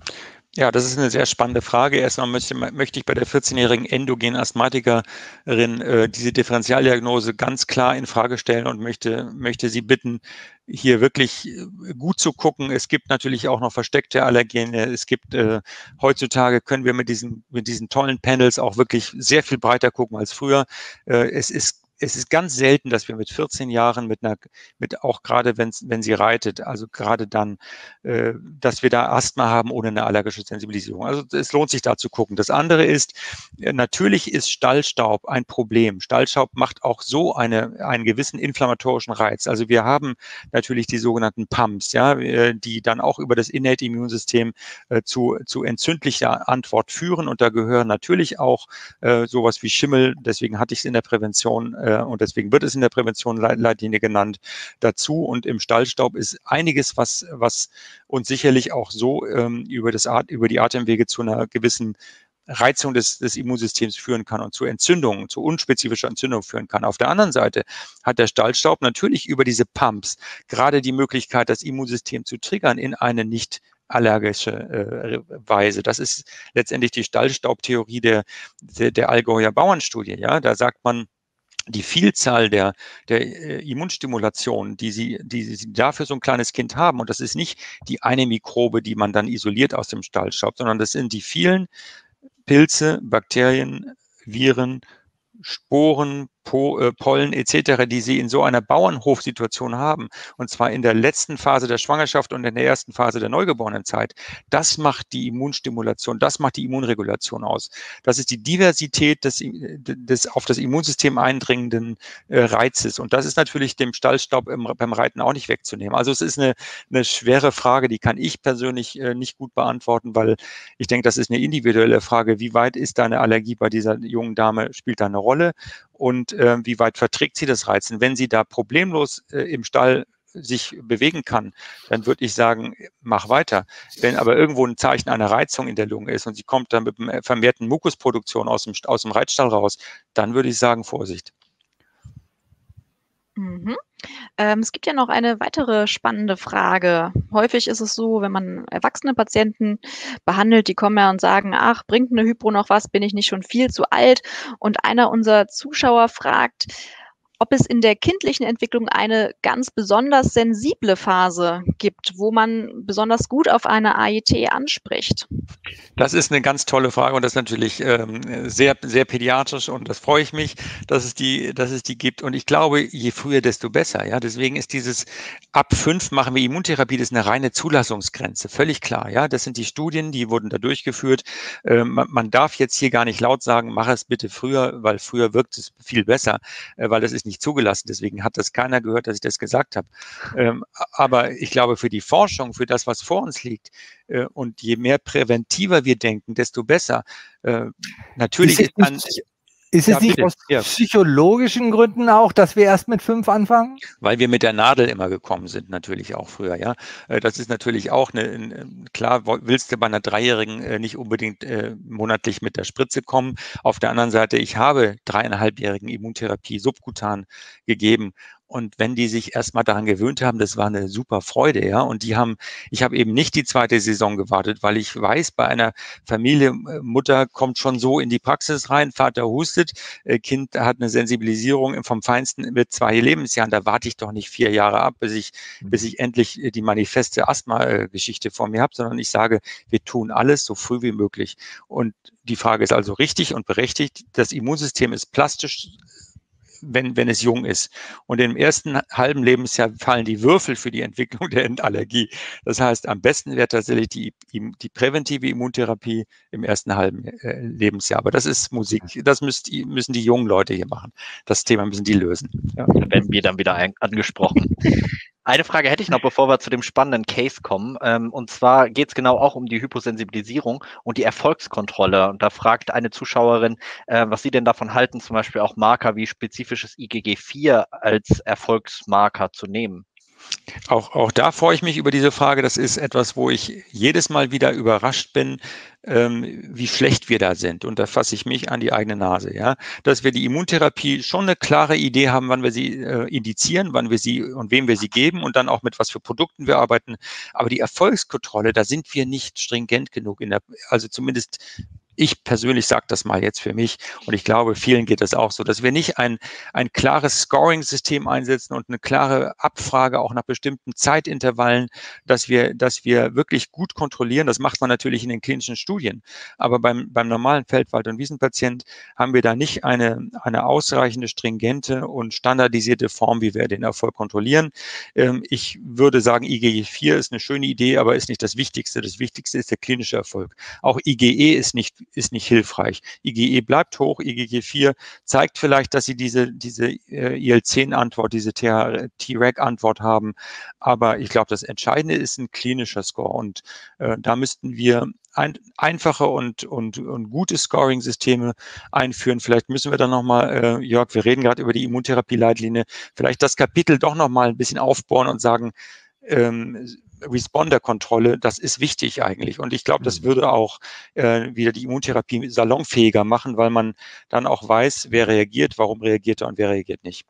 Ja, das ist eine sehr spannende Frage. Erstmal möchte, möchte ich bei der vierzehnjährigen endogenen Asthmatikerin äh, diese Differentialdiagnose ganz klar in Frage stellen und möchte, möchte Sie bitten, hier wirklich gut zu gucken. Es gibt natürlich auch noch versteckte Allergene. Es gibt äh, heutzutage können wir mit diesen, mit diesen tollen Panels auch wirklich sehr viel breiter gucken als früher. Äh, es ist Es ist ganz selten, dass wir mit vierzehn Jahren mit einer, mit auch gerade wenn, wenn sie reitet, also gerade dann, äh, dass wir da Asthma haben ohne eine allergische Sensibilisierung. Also es lohnt sich da zu gucken. Das andere ist, äh, natürlich ist Stallstaub ein Problem. Stallstaub macht auch so eine, einen gewissen inflammatorischen Reiz. Also wir haben natürlich die sogenannten Pumps, ja, äh, die dann auch über das Innate Immunsystem äh, zu, zu entzündlicher Antwort führen. Und da gehören natürlich auch äh, sowas wie Schimmel, deswegen hatte ich es in der Prävention äh, und deswegen wird es in der Prävention Leitlinie genannt, dazu. Und im Stallstaub ist einiges, was, was uns sicherlich auch so ähm, über, das At über die Atemwege zu einer gewissen Reizung des, des Immunsystems führen kann und zu Entzündungen, zu unspezifischer Entzündung führen kann. Auf der anderen Seite hat der Stallstaub natürlich über diese Pumps gerade die Möglichkeit, das Immunsystem zu triggern in eine nicht allergische äh, Weise. Das ist letztendlich die Stallstaubtheorie der, der, der Allgäuer Bauernstudie. Ja, da sagt man, die Vielzahl der, der äh, Immunstimulation, die sie, die sie dafür so ein kleines Kind haben, und das ist nicht die eine Mikrobe, die man dann isoliert aus dem Stallstaub, sondern das sind die vielen Pilze, Bakterien, Viren, Sporen, Po, äh, Pollen et cetera, die Sie in so einer Bauernhofsituation haben, und zwar in der letzten Phase der Schwangerschaft und in der ersten Phase der Neugeborenenzeit, das macht die Immunstimulation, das macht die Immunregulation aus. Das ist die Diversität des, des auf das Immunsystem eindringenden äh, Reizes. Und das ist natürlich dem Stallstaub im, beim Reiten auch nicht wegzunehmen. Also es ist eine, eine schwere Frage, die kann ich persönlich äh, nicht gut beantworten, weil ich denke, das ist eine individuelle Frage. Wie weit ist da eine Allergie bei dieser jungen Dame, spielt da eine Rolle? Und äh, wie weit verträgt sie das Reizen? Wenn sie da problemlos äh, im Stall sich bewegen kann, dann würde ich sagen, mach weiter. Wenn aber irgendwo ein Zeichen einer Reizung in der Lunge ist und sie kommt dann mit einer vermehrten Mukusproduktion aus dem, aus dem Reitstall raus, dann würde ich sagen, Vorsicht. Mhm. Ähm, es gibt ja noch eine weitere spannende Frage. Häufig ist es so, wenn man erwachsene Patienten behandelt, die kommen ja und sagen, ach, bringt eine Hypo noch was, bin ich nicht schon viel zu alt? Und einer unserer Zuschauer fragt, ob es in der kindlichen Entwicklung eine ganz besonders sensible Phase gibt, wo man besonders gut auf eine A I T anspricht. Das ist eine ganz tolle Frage und das ist natürlich ähm, sehr, sehr pädiatrisch und das freue ich mich, dass es die, dass es die gibt. Und ich glaube, je früher, desto besser. Ja, deswegen ist dieses ab fünf machen wir Immuntherapie, das ist eine reine Zulassungsgrenze, völlig klar. Ja, das sind die Studien, die wurden da durchgeführt. Ähm, man, man darf jetzt hier gar nicht laut sagen, mach es bitte früher, weil früher wirkt es viel besser, äh, weil das ist nicht zugelassen. Deswegen hat das keiner gehört, dass ich das gesagt habe. Ähm, aber ich glaube, für die Forschung, für das, was vor uns liegt, äh, und je mehr präventiver wir denken, desto besser. Äh, natürlich ist, ist dann... Nicht, ist ja, es nicht bitte. aus Ja. psychologischen Gründen auch, dass wir erst mit fünf anfangen? Weil wir mit der Nadel immer gekommen sind, natürlich auch früher, ja. Das ist natürlich auch eine, klar, willst du bei einer Dreijährigen nicht unbedingt äh, monatlich mit der Spritze kommen. Auf der anderen Seite, ich habe dreieinhalbjährigen Immuntherapie subkutan gegeben. Und wenn die sich erstmal daran gewöhnt haben, das war eine super Freude, ja. Und die haben, ich habe eben nicht die zweite Saison gewartet, weil ich weiß, bei einer Familie, Mutter kommt schon so in die Praxis rein, Vater hustet, Kind hat eine Sensibilisierung vom Feinsten mit zwei Lebensjahren. Da warte ich doch nicht vier Jahre ab, bis ich, bis ich endlich die manifeste Asthma-Geschichte vor mir habe, sondern ich sage, wir tun alles so früh wie möglich. Und die Frage ist also richtig und berechtigt. Das Immunsystem ist plastisch, wenn, wenn es jung ist. Und im ersten halben Lebensjahr fallen die Würfel für die Entwicklung der Endallergie. Das heißt, am besten wäre tatsächlich die, die präventive Immuntherapie im ersten halben äh, Lebensjahr. Aber das ist Musik. Das müsst, müssen die jungen Leute hier machen. Das Thema müssen die lösen. Ja. Da werden wir dann wieder ein, angesprochen. Eine Frage hätte ich noch, bevor wir zu dem spannenden Case kommen. Ähm, und zwar geht es genau auch um die Hyposensibilisierung und die Erfolgskontrolle. Und da fragt eine Zuschauerin, äh, was sie denn davon halten, zum Beispiel auch Marker wie spezifisches I G G vier als Erfolgsmarker zu nehmen. Auch, auch da freue ich mich über diese Frage. Das ist etwas, wo ich jedes Mal wieder überrascht bin, ähm, wie schlecht wir da sind. Und da fasse ich mich an die eigene Nase. Ja, dass wir die Immuntherapie schon eine klare Idee haben, wann wir sie äh, indizieren, wann wir sie und wem wir sie geben und dann auch mit was für Produkten wir arbeiten. Aber die Erfolgskontrolle, da sind wir nicht stringent genug. In der, also zumindest ich persönlich sage das mal jetzt für mich und ich glaube, vielen geht das auch so, dass wir nicht ein, ein klares Scoring-System einsetzen und eine klare Abfrage auch nach bestimmten Zeitintervallen, dass wir, dass wir wirklich gut kontrollieren. Das macht man natürlich in den klinischen Studien. Aber beim, beim normalen Feldwald- und Wiesenpatient haben wir da nicht eine, eine ausreichende, stringente und standardisierte Form, wie wir den Erfolg kontrollieren. Ähm, ich würde sagen, I G G vier ist eine schöne Idee, aber ist nicht das Wichtigste. Das Wichtigste ist der klinische Erfolg. Auch I G E ist nicht ist nicht hilfreich. I G E bleibt hoch, I G G vier zeigt vielleicht, dass sie diese, diese äh, I L zehn Antwort, diese T R A C Antwort haben. Aber ich glaube, das Entscheidende ist ein klinischer Score. Und äh, da müssten wir ein, einfache und, und, und gute Scoring-Systeme einführen. Vielleicht müssen wir dann nochmal, äh, Jörg, wir reden gerade über die Immuntherapie-Leitlinie, vielleicht das Kapitel doch nochmal ein bisschen aufbauen und sagen, ähm, Responder-Kontrolle, das ist wichtig eigentlich. Und ich glaube, das würde auch äh, wieder die Immuntherapie salonfähiger machen, weil man dann auch weiß, wer reagiert, warum reagiert er und wer reagiert nicht.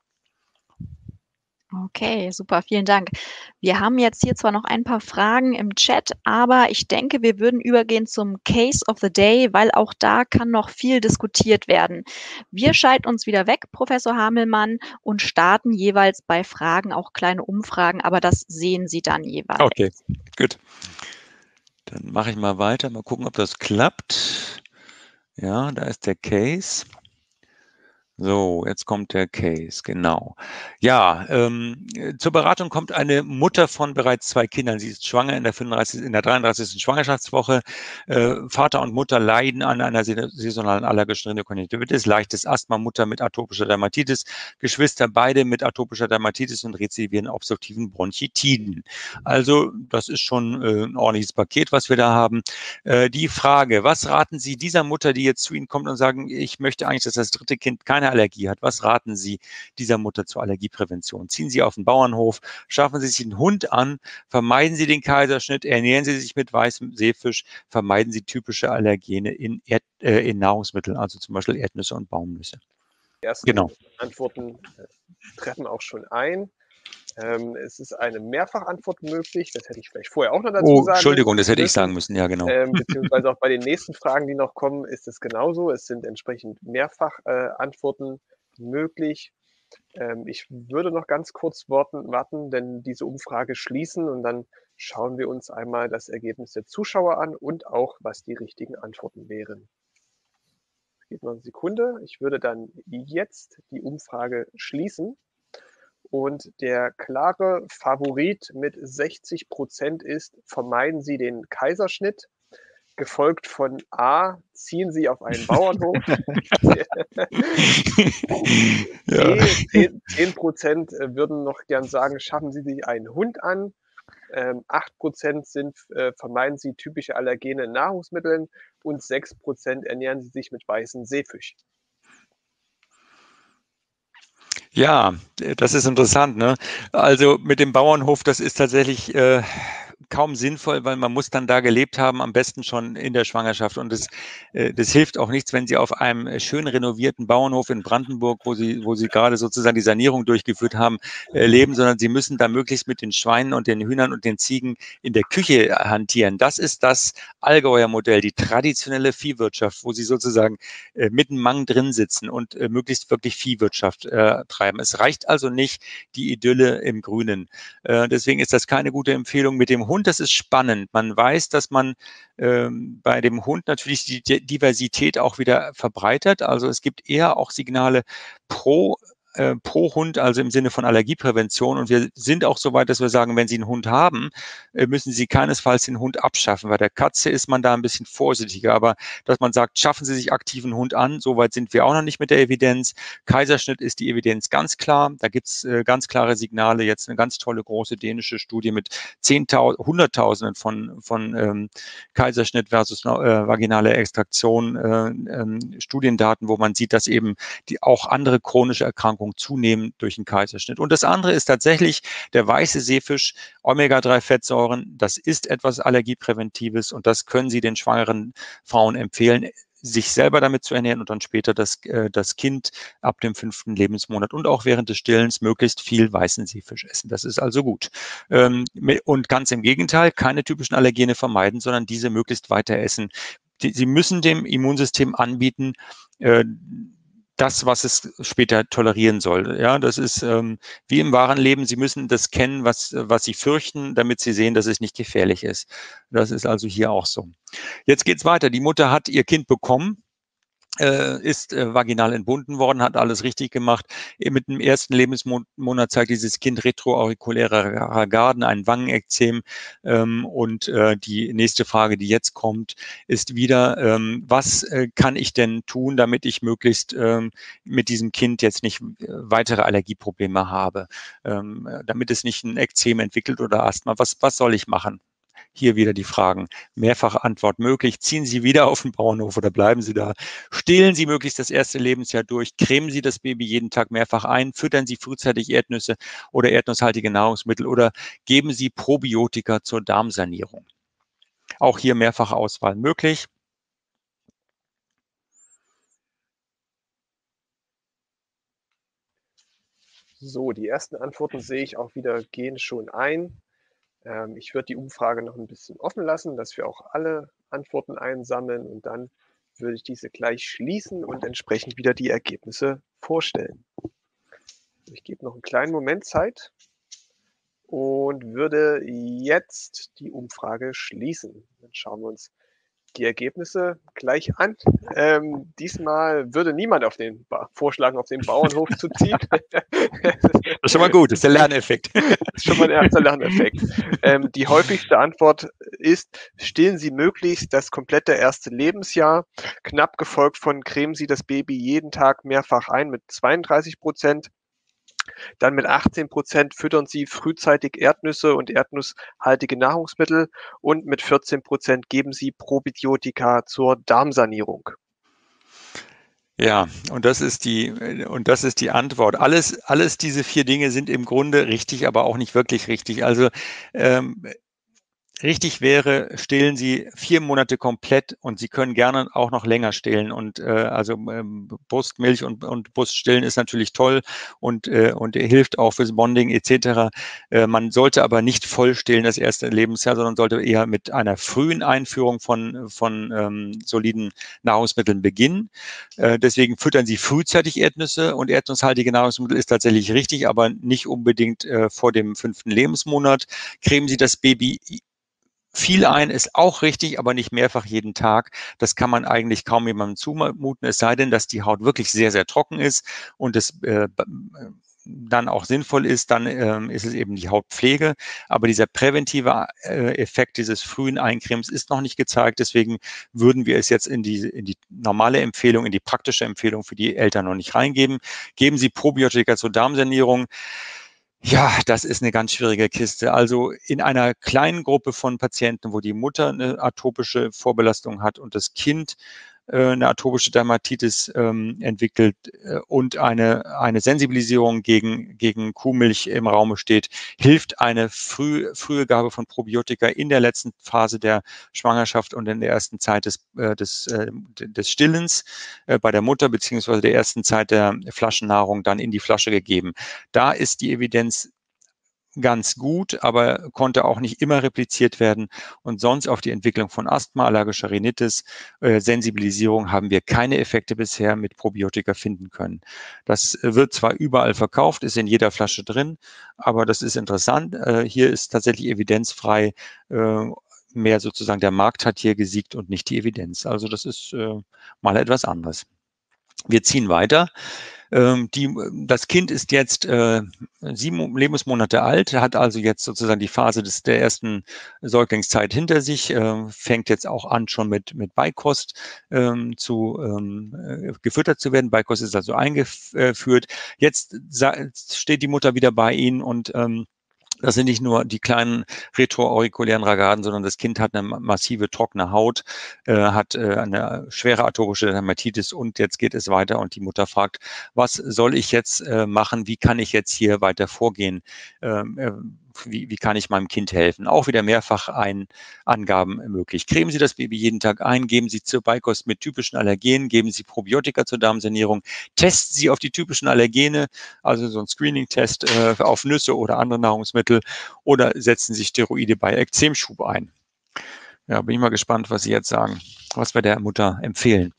Okay, super, vielen Dank. Wir haben jetzt hier zwar noch ein paar Fragen im Chat, aber ich denke, wir würden übergehen zum Case of the Day, weil auch da kann noch viel diskutiert werden. Wir schalten uns wieder weg, Professor Hamelmann, und starten jeweils bei Fragen auch kleine Umfragen, aber das sehen Sie dann jeweils. Okay, gut. Dann mache ich mal weiter, mal gucken, ob das klappt. Ja, da ist der Case. So, jetzt kommt der Case, genau. Ja, ähm, zur Beratung kommt eine Mutter von bereits zwei Kindern. Sie ist schwanger in der, fünfunddreißigsten, in der dreiunddreißigsten Schwangerschaftswoche. Äh, Vater und Mutter leiden an einer saisonalen allergischen Rhinokonjunktivitis, leichtes Asthma, Mutter mit atopischer Dermatitis, Geschwister beide mit atopischer Dermatitis und rezidivierenden obstruktiven Bronchitiden. Also das ist schon äh, ein ordentliches Paket, was wir da haben. Äh, die Frage, was raten Sie dieser Mutter, die jetzt zu Ihnen kommt und sagen, ich möchte eigentlich, dass das dritte Kind keine Allergie hat. Was raten Sie dieser Mutter zur Allergieprävention? Ziehen Sie auf den Bauernhof, schaffen Sie sich einen Hund an, vermeiden Sie den Kaiserschnitt, ernähren Sie sich mit weißem Seefisch, vermeiden Sie typische Allergene in, Erd, äh, in Nahrungsmitteln, also zum Beispiel Erdnüsse und Baumnüsse. Die ersten Genau. Antworten äh, treffen auch schon ein. Ähm, es ist eine Mehrfachantwort möglich. Das hätte ich vielleicht vorher auch noch dazu Oh, sagen Entschuldigung, das hätte ich müssen. sagen müssen. Ja, genau. Ähm, beziehungsweise auch bei den nächsten Fragen, die noch kommen, ist es genauso. Es sind entsprechend Mehrfachantworten äh, möglich. Ähm, ich würde noch ganz kurz warten, warten, denn diese Umfrage schließen und dann schauen wir uns einmal das Ergebnis der Zuschauer an und auch, was die richtigen Antworten wären. Geht noch eine Sekunde. Ich würde dann jetzt die Umfrage schließen. Und der klare Favorit mit sechzig Prozent ist, vermeiden Sie den Kaiserschnitt, gefolgt von A, ziehen Sie auf einen Bauernhof. Ja. B, zehn Prozent würden noch gern sagen, schaffen Sie sich einen Hund an. Ähm, acht Prozent sind, äh, vermeiden Sie typische Allergene in Nahrungsmitteln und sechs Prozent ernähren Sie sich mit weißem Seefisch. Ja, das ist interessant, ne? Also mit dem Bauernhof, das ist tatsächlich äh, kaum sinnvoll, weil man muss dann da gelebt haben, am besten schon in der Schwangerschaft. Und das, äh, das hilft auch nichts, wenn Sie auf einem schön renovierten Bauernhof in Brandenburg, wo Sie, wo Sie gerade sozusagen die Sanierung durchgeführt haben, äh, leben, sondern Sie müssen da möglichst mit den Schweinen und den Hühnern und den Ziegen in der Küche hantieren. Das ist das Allgäuer Modell, die traditionelle Viehwirtschaft, wo Sie sozusagen äh, mit einem Mang drin sitzen und äh, möglichst wirklich Viehwirtschaft äh, treiben. Es reicht also nicht die Idylle im Grünen. Äh, deswegen ist das keine gute Empfehlung. Mit dem Hund, das ist spannend. Man weiß, dass man ähm, bei dem Hund natürlich die Diversität auch wieder verbreitert. Also es gibt eher auch Signale pro äh, pro Hund, also im Sinne von Allergieprävention. Und wir sind auch so weit, dass wir sagen, wenn Sie einen Hund haben, äh, müssen Sie keinesfalls den Hund abschaffen. Bei der Katze ist man da ein bisschen vorsichtiger. Aber dass man sagt, schaffen Sie sich aktiven Hund an, so weit sind wir auch noch nicht mit der Evidenz. Kaiserschnitt ist die Evidenz ganz klar. Da gibt es äh, ganz klare Signale. Jetzt eine ganz tolle große dänische Studie mit zehntausend, Hunderttausenden von, von ähm, Kaiserschnitt versus äh, vaginale Extraktion, äh, ähm, Studiendaten, wo man sieht, dass eben die auch andere chronische Erkrankungen zunehmen durch den Kaiserschnitt. Und das andere ist tatsächlich der weiße Seefisch, Omega drei Fettsäuren. Das ist etwas Allergiepräventives und das können Sie den schwangeren Frauen empfehlen, sich selber damit zu ernähren und dann später das, äh, das Kind ab dem fünften Lebensmonat und auch während des Stillens möglichst viel weißen Seefisch essen. Das ist also gut. Ähm, und ganz im Gegenteil, keine typischen Allergene vermeiden, sondern diese möglichst weiter essen. Die, Sie müssen dem Immunsystem anbieten, äh, das, was es später tolerieren soll. Ja, das ist ähm, wie im wahren Leben. Sie müssen das kennen, was, was Sie fürchten, damit Sie sehen, dass es nicht gefährlich ist. Das ist also hier auch so. Jetzt geht's weiter. Die Mutter hat ihr Kind bekommen, äh, ist äh, vaginal entbunden worden, hat alles richtig gemacht. Mit dem ersten Lebensmonat zeigt dieses Kind retroaurikuläre Ragarden, ein Wangenekzem. Ähm, und äh, die nächste Frage, die jetzt kommt, ist wieder, ähm, was äh, kann ich denn tun, damit ich möglichst ähm, mit diesem Kind jetzt nicht äh, weitere Allergieprobleme habe, ähm, damit es nicht ein Ekzem entwickelt oder Asthma. Was, was soll ich machen? Hier wieder die Fragen. Mehrfache Antwort möglich. Ziehen Sie wieder auf den Bauernhof oder bleiben Sie da? Stillen Sie möglichst das erste Lebensjahr durch. Cremen Sie das Baby jeden Tag mehrfach ein. Füttern Sie frühzeitig Erdnüsse oder erdnusshaltige Nahrungsmittel oder geben Sie Probiotika zur Darmsanierung. Auch hier mehrfache Auswahl möglich. So, die ersten Antworten sehe ich auch wieder, gehen schon ein. Ähm, ich würde die Umfrage noch ein bisschen offen lassen, dass wir auch alle Antworten einsammeln und dann würde ich diese gleich schließen und entsprechend wieder die Ergebnisse vorstellen. Ich gebe noch einen kleinen Moment Zeit und würde jetzt die Umfrage schließen. Dann schauen wir uns die Ergebnisse gleich an. Ähm, diesmal würde niemand auf den ba vorschlagen, auf den Bauernhof zu ziehen. Das ist schon mal gut, das ist der Lerneffekt. Das ist schon mal ein erster Lerneffekt. Ähm, die häufigste Antwort ist, stillen Sie möglichst das komplette erste Lebensjahr, knapp gefolgt von cremen Sie das Baby jeden Tag mehrfach ein mit zweiunddreißig Prozent. Dann mit achtzehn Prozent füttern Sie frühzeitig Erdnüsse und erdnusshaltige Nahrungsmittel und mit vierzehn Prozent geben Sie Probiotika zur Darmsanierung. Ja, und das ist die, und das ist die Antwort. Alles, alles diese vier Dinge sind im Grunde richtig, aber auch nicht wirklich richtig. Also ähm, richtig wäre, stillen Sie vier Monate komplett und Sie können gerne auch noch länger stillen. Und äh, also ähm, Brustmilch und, und Bruststillen ist natürlich toll und, äh, und hilft auch fürs Bonding et cetera. Äh, man sollte aber nicht voll stillen das erste Lebensjahr, sondern sollte eher mit einer frühen Einführung von, von ähm, soliden Nahrungsmitteln beginnen. Äh, deswegen füttern Sie frühzeitig Erdnüsse und erdnusshaltige Nahrungsmittel ist tatsächlich richtig, aber nicht unbedingt äh, vor dem fünften Lebensmonat. Cremen Sie das Baby viel ein, ist auch richtig, aber nicht mehrfach jeden Tag. Das kann man eigentlich kaum jemandem zumuten, es sei denn, dass die Haut wirklich sehr, sehr trocken ist und es äh, dann auch sinnvoll ist, dann ähm, ist es eben die Hautpflege. Aber dieser präventive äh, Effekt dieses frühen Eincremes ist noch nicht gezeigt. Deswegen würden wir es jetzt in die, in die normale Empfehlung, in die praktische Empfehlung für die Eltern noch nicht reingeben. Geben Sie Probiotika zur Darmsanierung. Ja, das ist eine ganz schwierige Kiste. Also in einer kleinen Gruppe von Patienten, wo die Mutter eine atopische Vorbelastung hat und das Kind äh, eine atopische Dermatitis ähm, entwickelt äh, und eine, eine Sensibilisierung gegen, gegen Kuhmilch im Raum steht, hilft eine früh, frühe Gabe von Probiotika in der letzten Phase der Schwangerschaft und in der ersten Zeit des, äh, des, äh, des Stillens äh, bei der Mutter beziehungsweise der ersten Zeit der Flaschennahrung dann in die Flasche gegeben. Da ist die Evidenz ganz gut, aber konnte auch nicht immer repliziert werden. Und sonst auf die Entwicklung von Asthma, allergischer Rhinitis, äh, Sensibilisierung haben wir keine Effekte bisher mit Probiotika finden können. Das wird zwar überall verkauft, ist in jeder Flasche drin, aber das ist interessant. Äh, hier ist tatsächlich evidenzfrei. Äh, mehr sozusagen der Markt hat hier gesiegt und nicht die Evidenz. Also das ist äh, mal etwas anderes. Wir ziehen weiter. Die, das Kind ist jetzt äh, sieben Lebensmonate alt, hat also jetzt sozusagen die Phase des, der ersten Säuglingszeit hinter sich, äh, fängt jetzt auch an, schon mit, mit Beikost ähm, zu, ähm, gefüttert zu werden. Beikost ist also eingeführt. Jetzt steht die Mutter wieder bei Ihnen und ähm, das sind nicht nur die kleinen retroaurikulären Ragaden, sondern das Kind hat eine massive trockene Haut, äh, hat äh, eine schwere atopische Dermatitis und jetzt geht es weiter und die Mutter fragt, was soll ich jetzt äh, machen? Wie kann ich jetzt hier weiter vorgehen? Ähm, äh, wie, wie kann ich meinem Kind helfen? Auch wieder mehrfach ein Angaben möglich. Cremen Sie das Baby jeden Tag ein, geben Sie zur Beikost mit typischen Allergenen, geben Sie Probiotika zur Darmsanierung, testen Sie auf die typischen Allergene, also so ein Screening-Test äh, auf Nüsse oder andere Nahrungsmittel, oder setzen Sie Steroide bei Ekzemschub ein. Ja, bin ich mal gespannt, was Sie jetzt sagen, was wir der Mutter empfehlen.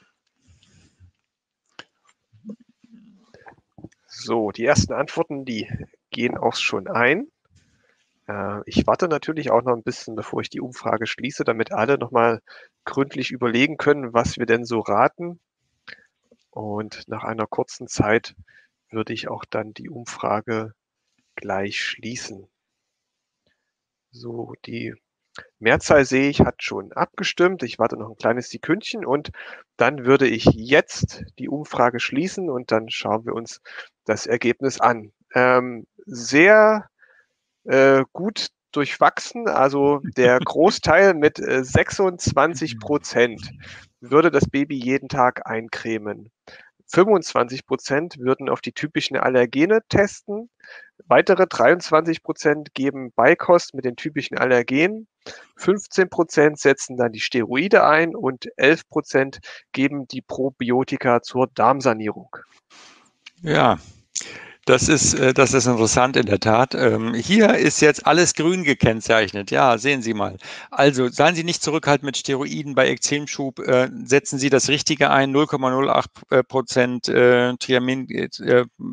So, die ersten Antworten, die gehen auch schon ein. Äh, ich warte natürlich auch noch ein bisschen, bevor ich die Umfrage schließe, damit alle nochmal gründlich überlegen können, was wir denn so raten. Und nach einer kurzen Zeit würde ich auch dann die Umfrage gleich schließen. So, die Mehrzahl sehe ich, hat schon abgestimmt. Ich warte noch ein kleines Sekündchen und dann würde ich jetzt die Umfrage schließen und dann schauen wir uns das Ergebnis an. Ähm, sehr äh, gut durchwachsen, also der Großteil mit äh, sechsundzwanzig Prozent würde das Baby jeden Tag eincremen. fünfundzwanzig Prozent würden auf die typischen Allergene testen. Weitere dreiundzwanzig Prozent geben Beikost mit den typischen Allergenen. fünfzehn Prozent setzen dann die Steroide ein und elf Prozent geben die Probiotika zur Darmsanierung. Ja, das ist, das ist interessant in der Tat. Hier ist jetzt alles grün gekennzeichnet. Ja, sehen Sie mal. Also seien Sie nicht zurückhaltend mit Steroiden bei Ekzemschub. Setzen Sie das Richtige ein, null Komma null acht Prozent Triamin,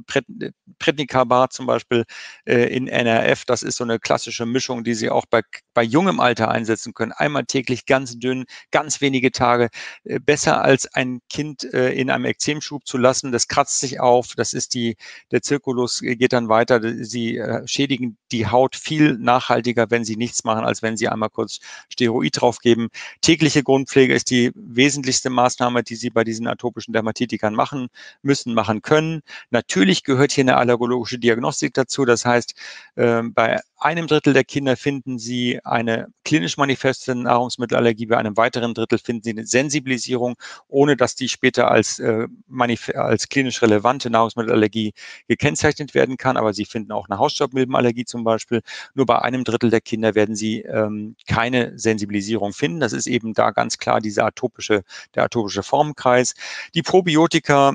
Prednicabar zum Beispiel in N R F. Das ist so eine klassische Mischung, die Sie auch bei bei jungem Alter einsetzen können. Einmal täglich ganz dünn, ganz wenige Tage. Äh, besser als ein Kind äh, in einem Ekzemschub zu lassen. Das kratzt sich auf. Das ist die, der Zirkulus geht dann weiter. Sie äh, schädigen die Haut viel nachhaltiger, wenn sie nichts machen, als wenn sie einmal kurz Steroid draufgeben. Tägliche Grundpflege ist die wesentlichste Maßnahme, die Sie bei diesen atopischen Dermatitikern machen müssen, machen können. Natürlich gehört hier eine allergologische Diagnostik dazu. Das heißt, äh, bei einem Drittel der Kinder finden Sie eine klinisch manifeste Nahrungsmittelallergie, bei einem weiteren Drittel finden Sie eine Sensibilisierung, ohne dass die später als, äh, als klinisch relevante Nahrungsmittelallergie gekennzeichnet werden kann. Aber Sie finden auch eine Hausstaubmilbenallergie zum Beispiel. Nur bei einem Drittel der Kinder werden Sie ähm, keine Sensibilisierung finden. Das ist eben da ganz klar dieser atopische, der atopische Formenkreis. Die Probiotika,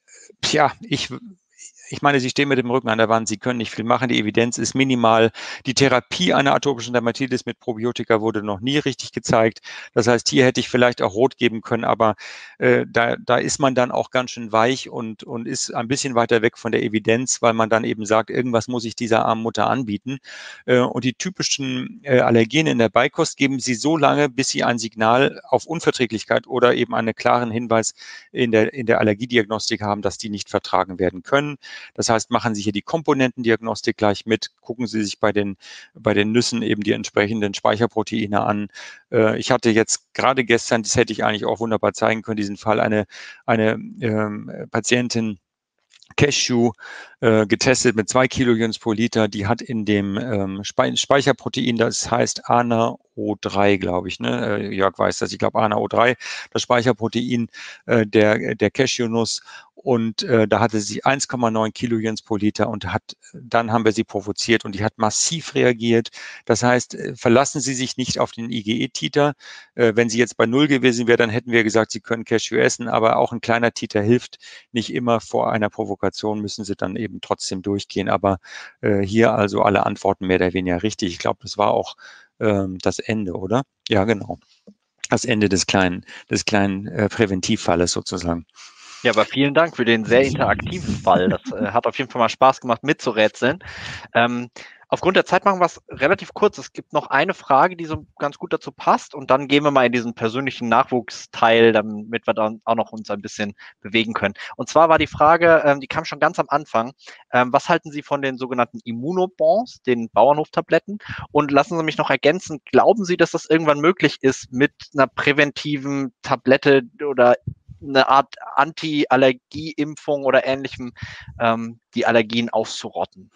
tja, ich... Ich meine, Sie stehen mit dem Rücken an der Wand, Sie können nicht viel machen, die Evidenz ist minimal. Die Therapie einer atopischen Dermatitis mit Probiotika wurde noch nie richtig gezeigt. Das heißt, hier hätte ich vielleicht auch rot geben können, aber äh, da, da ist man dann auch ganz schön weich und, und ist ein bisschen weiter weg von der Evidenz, weil man dann eben sagt, irgendwas muss ich dieser armen Mutter anbieten. Äh, und die typischen äh, Allergene in der Beikost geben Sie so lange, bis Sie ein Signal auf Unverträglichkeit oder eben einen klaren Hinweis in der, in der Allergiediagnostik haben, dass die nicht vertragen werden können. Das heißt, machen Sie hier die Komponentendiagnostik gleich mit, gucken Sie sich bei den, bei den Nüssen eben die entsprechenden Speicherproteine an. Äh, ich hatte jetzt gerade gestern, das hätte ich eigentlich auch wunderbar zeigen können, diesen Fall, eine, eine ähm, Patientin, Cashew, äh, getestet mit zwei Kilojoule pro Liter, die hat in dem ähm, Spe Speicherprotein, das heißt A N A O drei, glaube ich, ne? Äh, Jörg weiß das, ich glaube A N A O drei, das Speicherprotein äh, der, der Cashewnuss. Und äh, da hatte sie eins Komma neun Kilojoule pro Liter und hat, dann haben wir sie provoziert und die hat massiv reagiert. Das heißt, äh, verlassen Sie sich nicht auf den IgE-Titer. Äh, wenn sie jetzt bei null gewesen wäre, dann hätten wir gesagt, Sie können Cashew essen, aber auch ein kleiner Titer hilft nicht immer. Vor einer Provokation müssen Sie dann eben trotzdem durchgehen. Aber äh, hier also alle Antworten mehr oder weniger richtig. Ich glaube, das war auch ähm, das Ende, oder? Ja, genau. Das Ende des kleinen, des kleinen äh, Präventivfalles sozusagen. Ja, aber vielen Dank für den sehr interaktiven Fall. Das äh, hat auf jeden Fall mal Spaß gemacht, mitzurätseln. Ähm, aufgrund der Zeit machen wir es relativ kurz. Es gibt noch eine Frage, die so ganz gut dazu passt. Und dann gehen wir mal in diesen persönlichen Nachwuchsteil, damit wir dann auch noch uns ein bisschen bewegen können. Und zwar war die Frage, ähm, die kam schon ganz am Anfang. Ähm, was halten Sie von den sogenannten Immunobons, den Bauernhoftabletten? Und lassen Sie mich noch ergänzen, glauben Sie, dass das irgendwann möglich ist, mit einer präventiven Tablette oder eine Art Anti-Allergie-Impfung oder Ähnlichem, ähm, die Allergien auszurotten?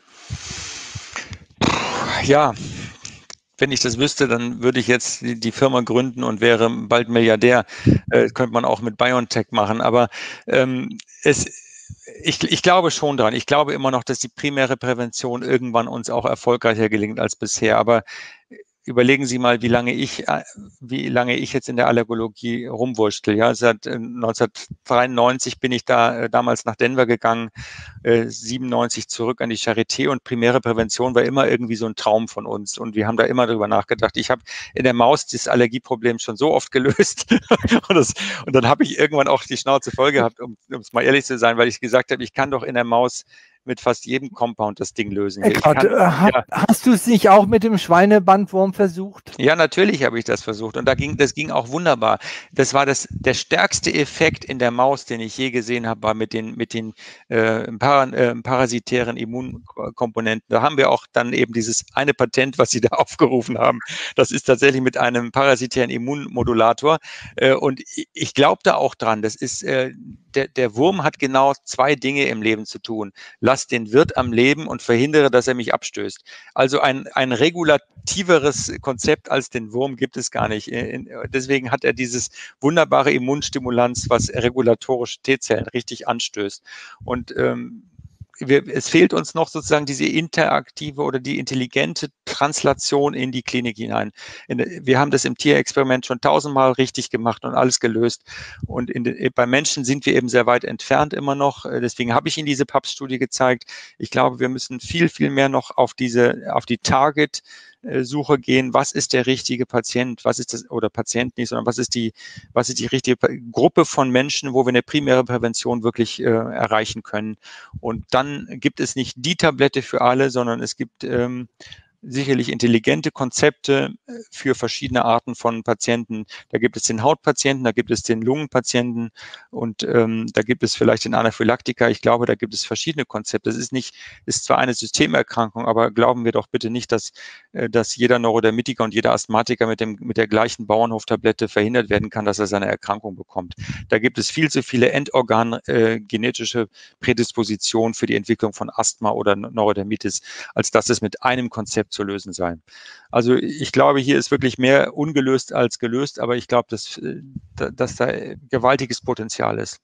Ja, wenn ich das wüsste, dann würde ich jetzt die, die Firma gründen und wäre bald Milliardär. Äh, könnte man auch mit BioNTech machen. Aber ähm, es, ich, ich glaube schon dran. Ich glaube immer noch, dass die primäre Prävention irgendwann uns auch erfolgreicher gelingt als bisher. Aber überlegen Sie mal, wie lange ich, wie lange ich jetzt in der Allergologie rumwurschtel. Ja, seit neunzehnhundertdreiundneunzig bin ich da damals nach Denver gegangen, äh, siebenundneunzig zurück an die Charité und primäre Prävention war immer irgendwie so ein Traum von uns und wir haben da immer drüber nachgedacht. Ich habe in der Maus das Allergieproblem schon so oft gelöst und, das, und dann habe ich irgendwann auch die Schnauze voll gehabt, um es mal ehrlich zu sein, weil ich gesagt habe, ich kann doch in der Maus mit fast jedem Compound das Ding lösen. Eckhard, kann, hat, ja. Hast du es nicht auch mit dem Schweinebandwurm versucht? Ja, natürlich habe ich das versucht und da ging, das ging auch wunderbar. Das war das, der stärkste Effekt in der Maus, den ich je gesehen habe, war mit den, mit den äh, para, äh, parasitären Immunkomponenten. Da haben wir auch dann eben dieses eine Patent, was Sie da aufgerufen haben. Das ist tatsächlich mit einem parasitären Immunmodulator äh, und ich, ich glaube da auch dran. Das ist, äh, der, der Wurm hat genau zwei Dinge im Leben zu tun. Lass den Wirt am Leben und verhindere, dass er mich abstößt. Also ein, ein regulativeres Konzept als den Wurm gibt es gar nicht. Deswegen hat er dieses wunderbare Immunstimulanz, was regulatorische T-Zellen richtig anstößt. Und ähm, wir, es fehlt uns noch sozusagen diese interaktive oder die intelligente Translation in die Klinik hinein. In, wir haben das im Tierexperiment schon tausendmal richtig gemacht und alles gelöst. Und in de, bei Menschen sind wir eben sehr weit entfernt immer noch. Deswegen habe ich Ihnen diese P A P S-Studie gezeigt. Ich glaube, wir müssen viel, viel mehr noch auf diese, auf die Target Suche gehen, was ist der richtige Patient, was ist das, oder Patient nicht, sondern was ist die, was ist die richtige Gruppe von Menschen, wo wir eine primäre Prävention wirklich äh, erreichen können. Und dann gibt es nicht die Tablette für alle, sondern es gibt ähm, sicherlich intelligente Konzepte für verschiedene Arten von Patienten. Da gibt es den Hautpatienten, da gibt es den Lungenpatienten und ähm, da gibt es vielleicht den Anaphylaktiker. Ich glaube, da gibt es verschiedene Konzepte. Es ist nicht, ist zwar eine Systemerkrankung, aber glauben wir doch bitte nicht, dass, äh, dass jeder Neurodermitiker und jeder Asthmatiker mit dem, mit der gleichen Bauernhoftablette verhindert werden kann, dass er seine Erkrankung bekommt. Da gibt es viel zu viele Endorgan, äh, genetische Prädispositionen für die Entwicklung von Asthma oder Neurodermitis, als dass es mit einem Konzept zu lösen sei. Also ich glaube, hier ist wirklich mehr ungelöst als gelöst, aber ich glaube, dass, dass da gewaltiges Potenzial ist.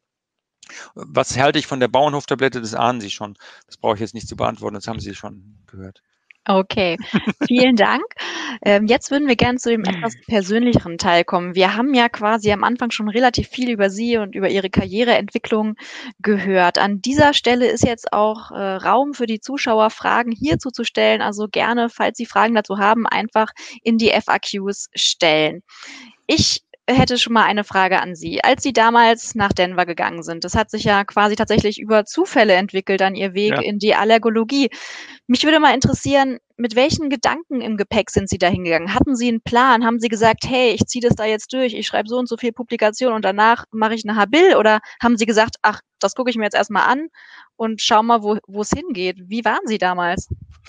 Was halte ich von der Bauernhoftablette, das ahnen Sie schon. Das brauche ich jetzt nicht zu beantworten, das haben Sie schon gehört. Okay, vielen Dank. Ähm, jetzt würden wir gerne zu dem etwas persönlicheren Teil kommen. Wir haben ja quasi am Anfang schon relativ viel über Sie und über Ihre Karriereentwicklung gehört. An dieser Stelle ist jetzt auch äh, Raum für die Zuschauer, Fragen hierzu zu stellen. Also gerne, falls Sie Fragen dazu haben, einfach in die F A Qs stellen. Ich hätte schon mal eine Frage an Sie. Als Sie damals nach Denver gegangen sind, das hat sich ja quasi tatsächlich über Zufälle entwickelt, dann Ihr Weg Ja. in die Allergologie. Mich würde mal interessieren, mit welchen Gedanken im Gepäck sind Sie da hingegangen? Hatten Sie einen Plan? Haben Sie gesagt, hey, ich ziehe das da jetzt durch, ich schreibe so und so viel Publikationen und danach mache ich eine Habil? Oder haben Sie gesagt, ach, das gucke ich mir jetzt erstmal an und schau mal, wo wo es hingeht? Wie waren Sie damals?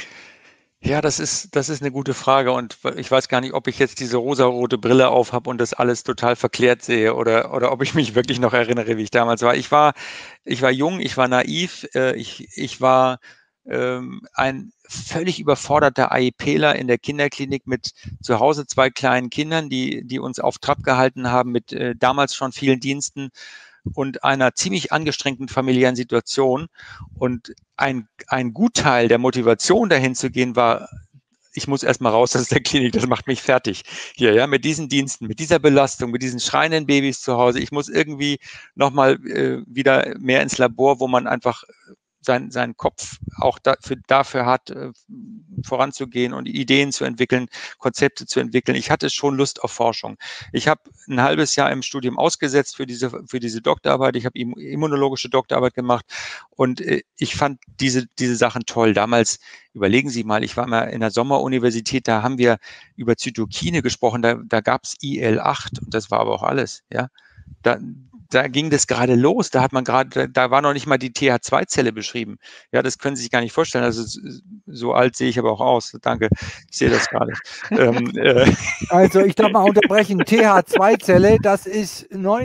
Ja, das ist, das ist eine gute Frage und ich weiß gar nicht, ob ich jetzt diese rosarote Brille auf habe und das alles total verklärt sehe oder, oder ob ich mich wirklich noch erinnere, wie ich damals war. Ich war, ich war jung, ich war naiv, äh, ich, ich war ähm, ein völlig überforderter AIPler in der Kinderklinik mit zu Hause zwei kleinen Kindern, die, die uns auf Trab gehalten haben mit äh, damals schon vielen Diensten und einer ziemlich angestrengten familiären Situation. Und ein, ein Gutteil der Motivation, dahin zu gehen, war, ich muss erstmal raus aus der Klinik, das macht mich fertig hier, ja, mit diesen Diensten, mit dieser Belastung, mit diesen schreienden Babys zu Hause. Ich muss irgendwie nochmal äh, wieder mehr ins Labor, wo man einfach sein, seinen Kopf auch dafür, dafür hat, äh, voranzugehen und Ideen zu entwickeln, Konzepte zu entwickeln. Ich hatte schon Lust auf Forschung. Ich habe ein halbes Jahr im Studium ausgesetzt für diese, für diese Doktorarbeit. Ich habe immunologische Doktorarbeit gemacht und äh, ich fand diese, diese Sachen toll. Damals, überlegen Sie mal, ich war mal in der Sommeruniversität, da haben wir über Zytokine gesprochen, da, da gab es I L acht und das war aber auch alles, ja. Da, da ging das gerade los, da hat man gerade, da war noch nicht mal die T H zwei Zelle beschrieben. Ja, das können Sie sich gar nicht vorstellen. Also so alt sehe ich aber auch aus. Danke, ich sehe das gerade. ähm, äh. Also ich darf mal unterbrechen. T H zwei Zelle, das ist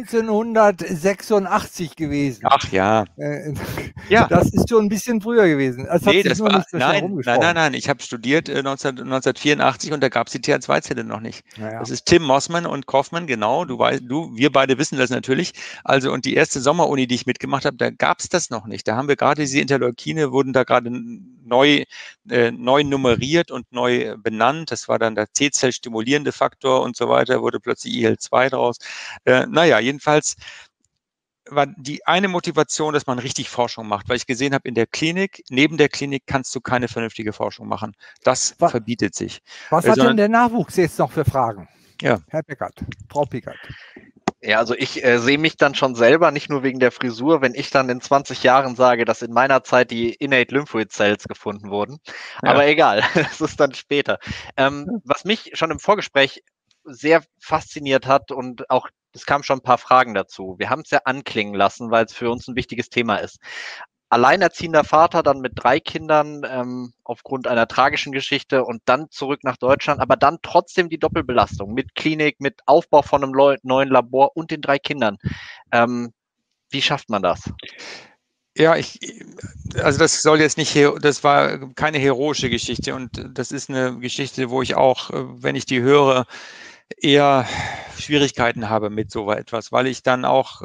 neunzehnhundertsechsundachtzig gewesen. Ach ja. Äh, ja. Das ist schon ein bisschen früher gewesen. Das nee, das war, nicht so nein, nein, nein, nein. Ich habe studiert äh, neunzehnhundertvierundachtzig und da gab es die T H zwei Zelle noch nicht. Ja. Das ist Tim Mossman und Kaufmann, genau. Du weißt, du, wir beide wissen das natürlich. Also und die erste Sommeruni, die ich mitgemacht habe, da gab es das noch nicht. Da haben wir gerade diese Interleukine, wurden da gerade neu, äh, neu nummeriert und neu benannt. Das war dann der T-Zell-stimulierende Faktor und so weiter, wurde plötzlich I L zwei draus. Äh, naja, jedenfalls war die eine Motivation, dass man richtig Forschung macht, weil ich gesehen habe, in der Klinik, neben der Klinik kannst du keine vernünftige Forschung machen. Das was, verbietet sich. Was hat denn der Nachwuchs jetzt noch für Fragen? Ja. Herr Pickert, Frau Pickert. Ja, also ich äh, sehe mich dann schon selber, nicht nur wegen der Frisur, wenn ich dann in zwanzig Jahren sage, dass in meiner Zeit die Innate Lymphoid Cells gefunden wurden. Ja. Aber egal, das ist dann später. Ähm, ja. Was mich schon im Vorgespräch sehr fasziniert hat und auch, es kamen schon ein paar Fragen dazu. Wir haben es ja anklingen lassen, weil es für uns ein wichtiges Thema ist. Alleinerziehender Vater, dann mit drei Kindern ähm, aufgrund einer tragischen Geschichte und dann zurück nach Deutschland, aber dann trotzdem die Doppelbelastung mit Klinik, mit Aufbau von einem neuen Labor und den drei Kindern. Ähm, wie schafft man das? Ja, ich, also das soll jetzt nicht, das war keine heroische Geschichte und das ist eine Geschichte, wo ich auch, wenn ich die höre, eher Schwierigkeiten habe mit so etwas, weil ich dann auch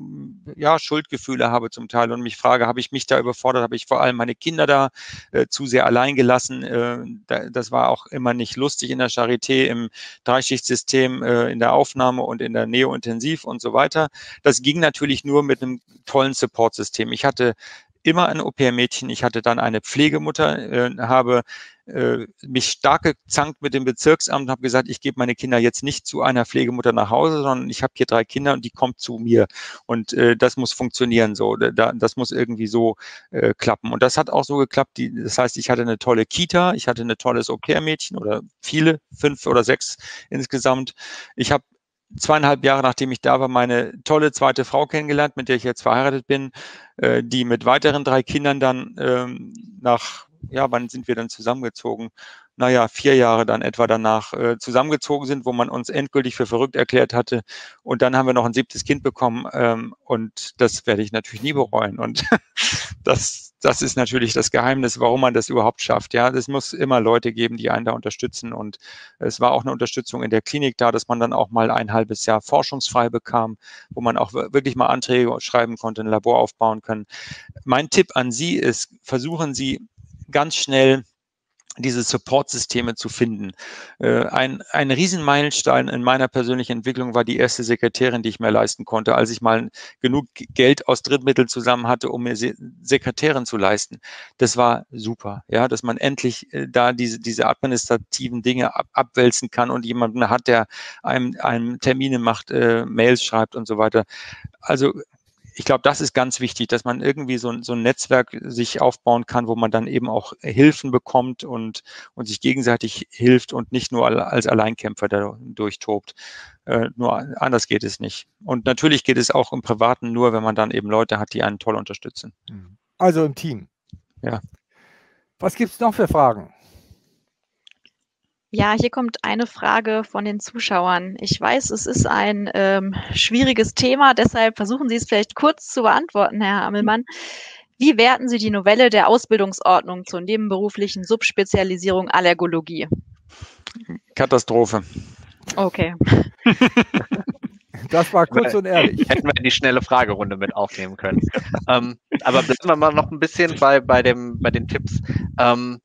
ja Schuldgefühle habe zum Teil und mich frage, habe ich mich da überfordert, habe ich vor allem meine Kinder da äh, zu sehr allein gelassen. Äh, da, das war auch immer nicht lustig in der Charité, im Dreischichtsystem, äh, in der Aufnahme und in der Neointensiv und so weiter. Das ging natürlich nur mit einem tollen Supportsystem. Ich hatte immer ein Au-pair-Mädchen. Ich hatte dann eine Pflegemutter, äh, habe äh, mich stark gezankt mit dem Bezirksamt, habe gesagt, ich gebe meine Kinder jetzt nicht zu einer Pflegemutter nach Hause, sondern ich habe hier drei Kinder und die kommt zu mir. Und äh, das muss funktionieren so. Da, das muss irgendwie so äh, klappen. Und das hat auch so geklappt. Die, das heißt, ich hatte eine tolle Kita, ich hatte ein tolles Au-pair-Mädchen oder viele, fünf oder sechs insgesamt. Ich habe zweieinhalb Jahre, nachdem ich da war, meine tolle zweite Frau kennengelernt, mit der ich jetzt verheiratet bin, äh, die mit weiteren drei Kindern dann ähm, nach, ja, wann sind wir dann zusammengezogen? Naja, vier Jahre dann etwa danach äh, zusammengezogen sind, wo man uns endgültig für verrückt erklärt hatte. Und dann haben wir noch ein siebtes Kind bekommen ähm, und das werde ich natürlich nie bereuen. Und das, das ist natürlich das Geheimnis, warum man das überhaupt schafft. Ja, es muss immer Leute geben, die einen da unterstützen. Und es war auch eine Unterstützung in der Klinik da, dass man dann auch mal ein halbes Jahr forschungsfrei bekam, wo man auch wirklich mal Anträge schreiben konnte, ein Labor aufbauen können. Mein Tipp an Sie ist, versuchen Sie ganz schnell diese Support-Systeme zu finden. Äh, ein, ein Riesenmeilenstein in meiner persönlichen Entwicklung war die erste Sekretärin, die ich mir leisten konnte, als ich mal genug Geld aus Drittmitteln zusammen hatte, um mir Se Sekretärin zu leisten. Das war super, ja, dass man endlich äh, da diese, diese administrativen Dinge ab, abwälzen kann und jemanden hat, der einem, einem Termine macht, äh, Mails schreibt und so weiter. Also ich glaube, das ist ganz wichtig, dass man irgendwie so ein, so ein Netzwerk sich aufbauen kann, wo man dann eben auch Hilfen bekommt und, und sich gegenseitig hilft und nicht nur als Alleinkämpfer da durchtobt. Äh, nur anders geht es nicht. Und natürlich geht es auch im Privaten nur, wenn man dann eben Leute hat, die einen toll unterstützen. Also im Team. Ja. Was gibt es noch für Fragen? Ja, hier kommt eine Frage von den Zuschauern. Ich weiß, es ist ein ähm, schwieriges Thema, deshalb versuchen Sie es vielleicht kurz zu beantworten, Herr Hamelmann. Wie werten Sie die Novelle der Ausbildungsordnung zur nebenberuflichen Subspezialisierung Allergologie? Katastrophe. Okay. Das war kurz und ehrlich. Hätten wir die schnelle Fragerunde mit aufnehmen können. ähm, aber bleiben wir mal noch ein bisschen bei, bei, dem, bei den Tipps. Ähm,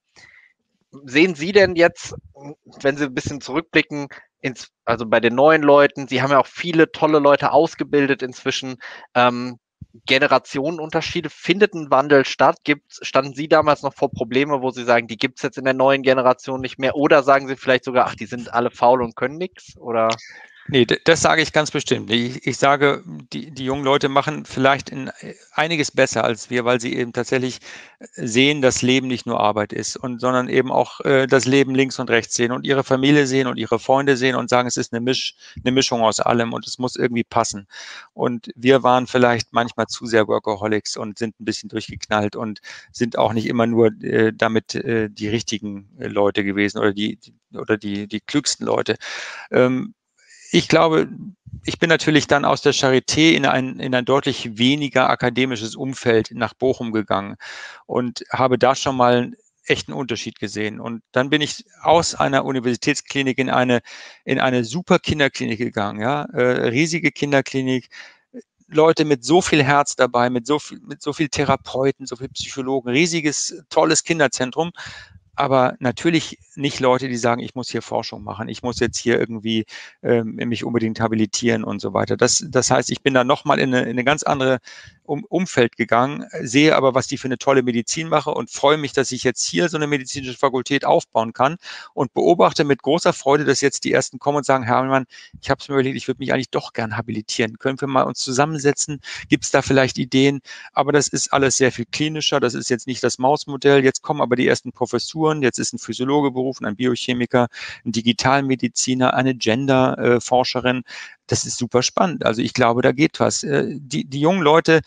Sehen Sie denn jetzt, wenn Sie ein bisschen zurückblicken, ins, also bei den neuen Leuten, Sie haben ja auch viele tolle Leute ausgebildet inzwischen, ähm, Generationenunterschiede, findet ein Wandel statt? Gibt's, standen Sie damals noch vor Probleme, wo Sie sagen, die gibt es jetzt in der neuen Generation nicht mehr? Oder sagen Sie vielleicht sogar, ach, die sind alle faul und können nichts? Oder? Nee, das sage ich ganz bestimmt. Ich, ich sage, die, die jungen Leute machen vielleicht in einiges besser als wir, weil sie eben tatsächlich sehen, dass Leben nicht nur Arbeit ist, und sondern eben auch äh, das Leben links und rechts sehen und ihre Familie sehen und ihre Freunde sehen und sagen, es ist eine, Misch, eine Mischung aus allem und es muss irgendwie passen. Und wir waren vielleicht manchmal zu sehr Workaholics und sind ein bisschen durchgeknallt und sind auch nicht immer nur äh, damit äh, die richtigen äh, Leute gewesen oder die, die oder die, die klügsten Leute. Ähm, Ich glaube, ich bin natürlich dann aus der Charité in ein, in ein deutlich weniger akademisches Umfeld nach Bochum gegangen und habe da schon mal einen echten Unterschied gesehen. Und dann bin ich aus einer Universitätsklinik in eine, in eine super Kinderklinik gegangen, ja, äh, riesige Kinderklinik, Leute mit so viel Herz dabei, mit so viel, mit so viel Therapeuten, so viel Psychologen, riesiges, tolles Kinderzentrum. Aber natürlich nicht Leute, die sagen, ich muss hier Forschung machen, ich muss jetzt hier irgendwie ähm, mich unbedingt habilitieren und so weiter. Das, das heißt, ich bin da nochmal in eine, in eine ganz andere um, Umfeld gegangen, sehe aber, was die für eine tolle Medizin mache und freue mich, dass ich jetzt hier so eine medizinische Fakultät aufbauen kann und beobachte mit großer Freude, dass jetzt die Ersten kommen und sagen, Herr Hamelmann, ich habe es mir überlegt, ich würde mich eigentlich doch gern habilitieren. Können wir mal uns zusammensetzen? Gibt es da vielleicht Ideen? Aber das ist alles sehr viel klinischer. Das ist jetzt nicht das Mausmodell. Jetzt kommen aber die ersten Professuren. Jetzt ist ein Physiologe berufen, ein Biochemiker, ein Digitalmediziner, eine Gender-Forscherin. Das ist super spannend. Also ich glaube, da geht was. Die, die jungen Leute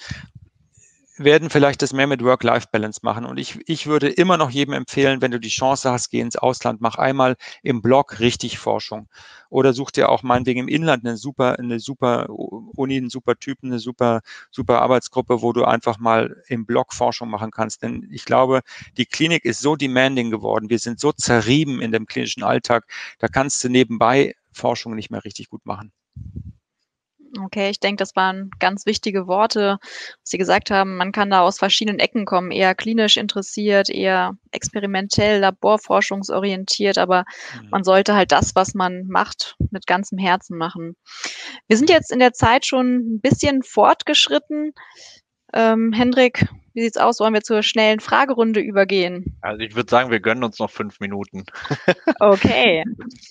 werden vielleicht das mehr mit Work-Life-Balance machen. Und ich, ich würde immer noch jedem empfehlen, wenn du die Chance hast, geh ins Ausland, mach einmal im Blog richtig Forschung. Oder such dir auch meinetwegen im Inland eine super, eine super Uni, einen super Typen, eine super, super Arbeitsgruppe, wo du einfach mal im Blog Forschung machen kannst. Denn ich glaube, die Klinik ist so demanding geworden. Wir sind so zerrieben in dem klinischen Alltag. Da kannst du nebenbei Forschung nicht mehr richtig gut machen. Okay, ich denke, das waren ganz wichtige Worte, was Sie gesagt haben. Man kann da aus verschiedenen Ecken kommen, eher klinisch interessiert, eher experimentell, laborforschungsorientiert, aber mhm. man sollte halt das, was man macht, mit ganzem Herzen machen. Wir sind jetzt in der Zeit schon ein bisschen fortgeschritten. Ähm, Hendrik, Wie sieht's aus? Wollen wir zur schnellen Fragerunde übergehen? Also ich würde sagen, wir gönnen uns noch fünf Minuten. Okay.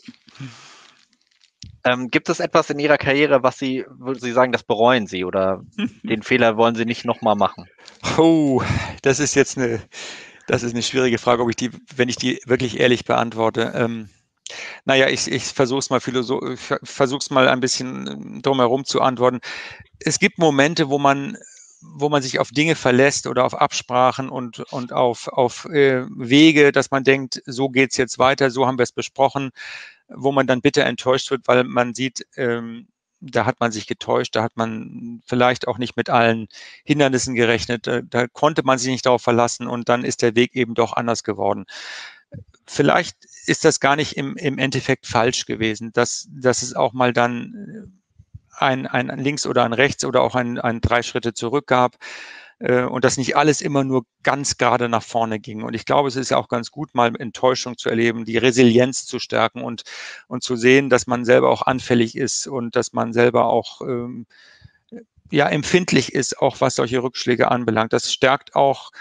Ähm, gibt es etwas in Ihrer Karriere, was Sie, würden Sie sagen, das bereuen Sie oder den Fehler wollen Sie nicht nochmal machen? Oh, das ist jetzt eine, das ist eine schwierige Frage, ob ich die, wenn ich die wirklich ehrlich beantworte. Ähm, naja, ich, ich versuche es mal philosoph, versuche es mal ein bisschen drumherum zu antworten. Es gibt Momente, wo man, wo man sich auf Dinge verlässt oder auf Absprachen und, und auf, auf äh, Wege, dass man denkt, so geht's jetzt weiter, so haben wir es besprochen, wo man dann bitter enttäuscht wird, weil man sieht, ähm, da hat man sich getäuscht, da hat man vielleicht auch nicht mit allen Hindernissen gerechnet, da, da konnte man sich nicht darauf verlassen und dann ist der Weg eben doch anders geworden. Vielleicht ist das gar nicht im, im Endeffekt falsch gewesen, dass, dass es auch mal dann ein, ein links oder ein rechts oder auch ein, ein drei Schritte zurück gab äh, und dass nicht alles immer nur ganz gerade nach vorne ging. Und ich glaube, es ist ja auch ganz gut, mal Enttäuschung zu erleben, die Resilienz zu stärken und, und zu sehen, dass man selber auch anfällig ist und dass man selber auch ähm, ja, empfindlich ist, auch was solche Rückschläge anbelangt. Das stärkt auch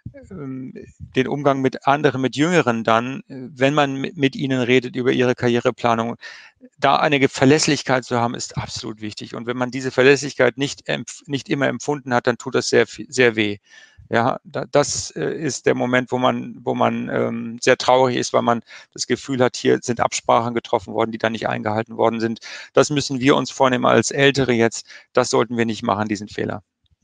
den Umgang mit anderen, mit Jüngeren dann, wenn man mit ihnen redet über ihre Karriereplanung. Da eine Verlässlichkeit zu haben, ist absolut wichtig. Und wenn man diese Verlässlichkeit nicht, nicht immer empfunden hat, dann tut das sehr, sehr weh. Ja, das ist der Moment, wo man, wo man ähm, sehr traurig ist, weil man das Gefühl hat, hier sind Absprachen getroffen worden, die dann nicht eingehalten worden sind. Das müssen wir uns vornehmen als Ältere jetzt. Das sollten wir nicht machen, diesen Fehler.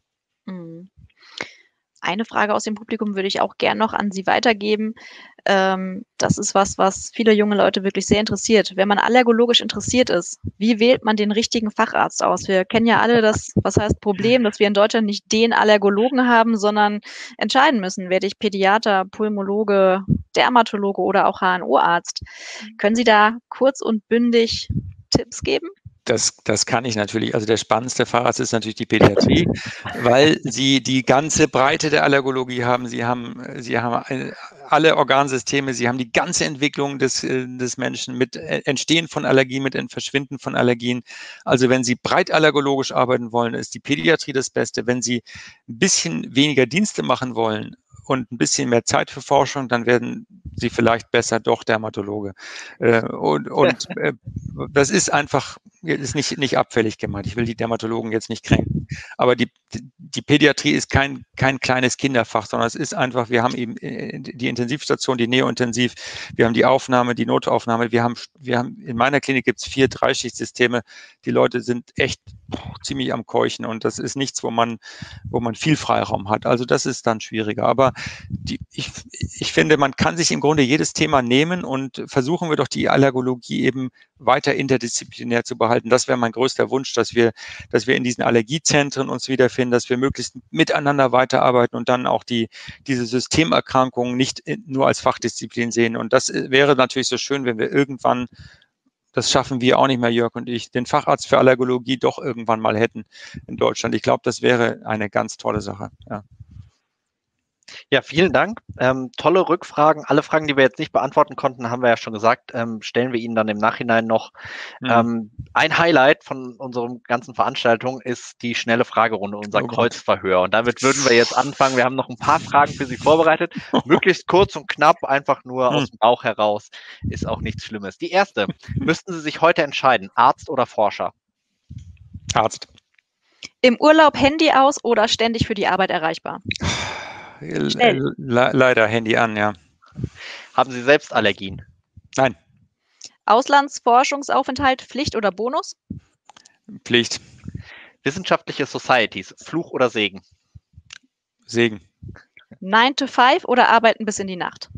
Mhm. Eine Frage aus dem Publikum würde ich auch gern noch an Sie weitergeben. Ähm, das ist was, was viele junge Leute wirklich sehr interessiert. Wenn man allergologisch interessiert ist, wie wählt man den richtigen Facharzt aus? Wir kennen ja alle das, was heißt Problem, dass wir in Deutschland nicht den Allergologen haben, sondern entscheiden müssen, werde ich Pädiater, Pulmologe, Dermatologe oder auch H N O-Arzt. Können Sie da kurz und bündig Tipps geben? Das, das kann ich natürlich. Also der spannendste Facharzt ist natürlich die Pädiatrie, weil sie die ganze Breite der Allergologie haben. Sie haben, sie haben alle Organsysteme, sie haben die ganze Entwicklung des, des Menschen mit Entstehen von Allergien, mit Verschwinden von Allergien. Also wenn Sie breit allergologisch arbeiten wollen, ist die Pädiatrie das Beste. Wenn Sie ein bisschen weniger Dienste machen wollen und ein bisschen mehr Zeit für Forschung, dann werden Sie vielleicht besser doch Dermatologe. Und, und das ist einfach, ist nicht, nicht abfällig gemeint. Ich will die Dermatologen jetzt nicht kränken. Aber die, die Pädiatrie ist kein, kein kleines Kinderfach, sondern es ist einfach, wir haben eben die Intensivstation, die Neointensiv, wir haben die Aufnahme, die Notaufnahme, wir haben, wir haben in meiner Klinik gibt es vier Dreischichtsysteme. Die Leute sind echt ziemlich am Keuchen und das ist nichts, wo man, wo man viel Freiraum hat. Also das ist dann schwieriger. Aber die, ich, ich finde, man kann sich im Grunde jedes Thema nehmen und versuchen wir doch die Allergologie eben weiter interdisziplinär zu behalten. Das wäre mein größter Wunsch, dass wir, dass wir in diesen Allergiezentren uns wiederfinden, dass wir möglichst miteinander weiterarbeiten und dann auch die, diese Systemerkrankungen nicht nur als Fachdisziplin sehen. Und das wäre natürlich so schön, wenn wir irgendwann, das schaffen wir auch nicht mehr, Jörg und ich, den Facharzt für Allergologie doch irgendwann mal hätten in Deutschland. Ich glaube, das wäre eine ganz tolle Sache. Ja. Ja, vielen Dank. Ähm, tolle Rückfragen. Alle Fragen, die wir jetzt nicht beantworten konnten, haben wir ja schon gesagt, ähm, stellen wir Ihnen dann im Nachhinein noch. Mhm. Ähm, ein Highlight von unserer ganzen Veranstaltung ist die schnelle Fragerunde, unser oh Kreuzverhör. Und damit würden wir jetzt anfangen. Wir haben noch ein paar Fragen für Sie vorbereitet. Möglichst kurz und knapp, einfach nur mhm. aus dem Bauch heraus. Ist auch nichts Schlimmes. Die erste. Müssten Sie sich heute entscheiden, Arzt oder Forscher? Arzt. Im Urlaub Handy aus oder ständig für die Arbeit erreichbar? Le leider Handy an, ja. Haben Sie selbst Allergien? Nein. Auslandsforschungsaufenthalt, Pflicht oder Bonus? Pflicht. Wissenschaftliche Societies, Fluch oder Segen? Segen. nine to five oder arbeiten bis in die Nacht?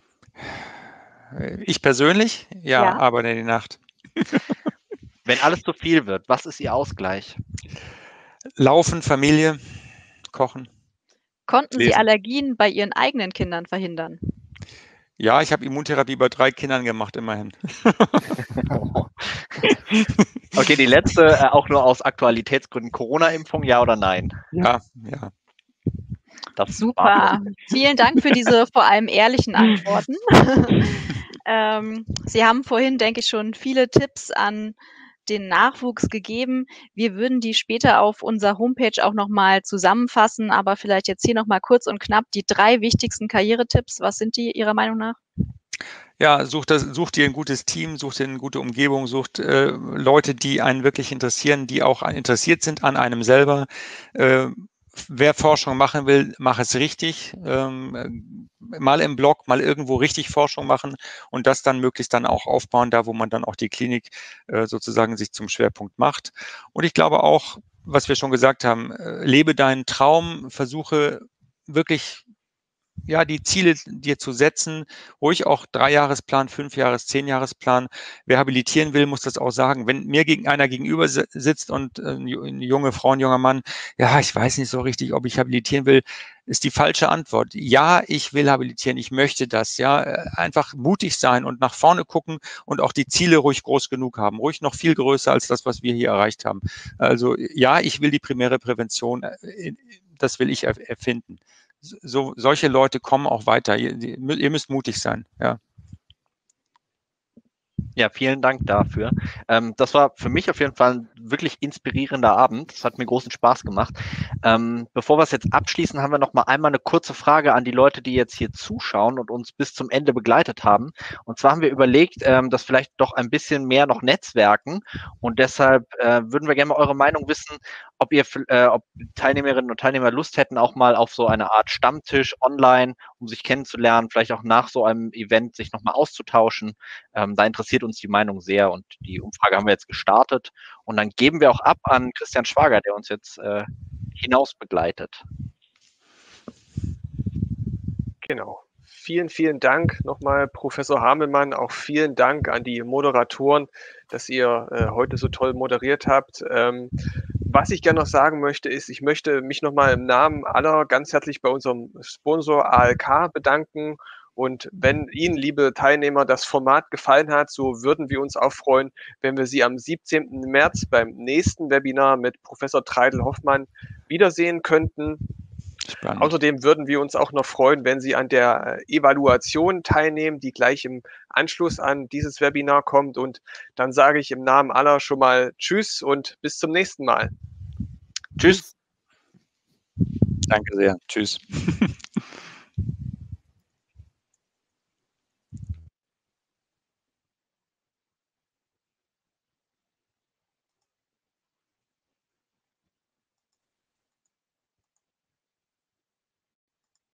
Ich persönlich? Ja, ja. arbeite in die Nacht. Wenn alles zu viel wird, was ist Ihr Ausgleich? Laufen, Familie, kochen. Konnten Lesen. Sie Allergien bei Ihren eigenen Kindern verhindern? Ja, ich habe Immuntherapie bei drei Kindern gemacht, immerhin. Okay, die letzte, äh, auch nur aus Aktualitätsgründen. Corona-Impfung, ja oder nein? Ja, ja. Das Super. Vielen Dank für diese vor allem ehrlichen Antworten. ähm, Sie haben vorhin, denke ich, schon viele Tipps an den Nachwuchs gegeben. Wir würden die später auf unserer Homepage auch nochmal zusammenfassen, aber vielleicht jetzt hier nochmal kurz und knapp die drei wichtigsten Karrieretipps. Was sind die Ihrer Meinung nach? Ja, sucht, das, sucht ihr ein gutes Team, sucht ihr eine gute Umgebung, sucht äh, Leute, die einen wirklich interessieren, die auch interessiert sind an einem selber. Äh, wer Forschung machen will, mach es richtig. Ähm, mal im Blog, mal irgendwo richtig Forschung machen und das dann möglichst dann auch aufbauen, da wo man dann auch die Klinik äh, sozusagen sich zum Schwerpunkt macht. Und ich glaube auch, was wir schon gesagt haben, äh, lebe deinen Traum, versuche wirklich ja, die Ziele dir zu setzen, ruhig auch Dreijahresplan, Fünfjahres-, Zehnjahresplan. Wer habilitieren will, muss das auch sagen. Wenn mir gegen einer gegenüber sitzt und äh, eine junge Frau, ein junger Mann, ja, ich weiß nicht so richtig, ob ich habilitieren will, ist die falsche Antwort. Ja, ich will habilitieren, ich möchte das, ja, einfach mutig sein und nach vorne gucken und auch die Ziele ruhig groß genug haben, ruhig noch viel größer als das, was wir hier erreicht haben. Also ja, ich will die primäre Prävention, das will ich erfinden. So, solche Leute kommen auch weiter. Ihr, ihr müsst mutig sein, ja. Ja, vielen Dank dafür. Ähm, das war für mich auf jeden Fall ein wirklich inspirierender Abend. Das hat mir großen Spaß gemacht. Ähm, bevor wir es jetzt abschließen, haben wir noch mal einmal eine kurze Frage an die Leute, die jetzt hier zuschauen und uns bis zum Ende begleitet haben. Und zwar haben wir überlegt, ähm, dass vielleicht doch ein bisschen mehr noch Netzwerken. Und deshalb äh, würden wir gerne mal eure Meinung wissen, ob ihr, äh, ob Teilnehmerinnen und Teilnehmer Lust hätten, auch mal auf so eine Art Stammtisch online, um sich kennenzulernen, vielleicht auch nach so einem Event sich nochmal auszutauschen. Ähm, da interessiert uns die Meinung sehr und die Umfrage haben wir jetzt gestartet. Und dann geben wir auch ab an Christian Schwager, der uns jetzt äh, hinaus begleitet. Genau. Vielen, vielen Dank nochmal, Professor Hamelmann. Auch vielen Dank an die Moderatoren, dass ihr äh, heute so toll moderiert habt. Ähm, was ich gerne noch sagen möchte, ist, ich möchte mich nochmal im Namen aller ganz herzlich bei unserem Sponsor A L K bedanken. Und wenn Ihnen, liebe Teilnehmer, das Format gefallen hat, so würden wir uns auch freuen, wenn wir Sie am siebzehnten März beim nächsten Webinar mit Professor Treidel-Hoffmann wiedersehen könnten. Spannend. Außerdem würden wir uns auch noch freuen, wenn Sie an der Evaluation teilnehmen, die gleich im Anschluss an dieses Webinar kommt. Und dann sage ich im Namen aller schon mal Tschüss und bis zum nächsten Mal. Tschüss. Danke sehr. Tschüss.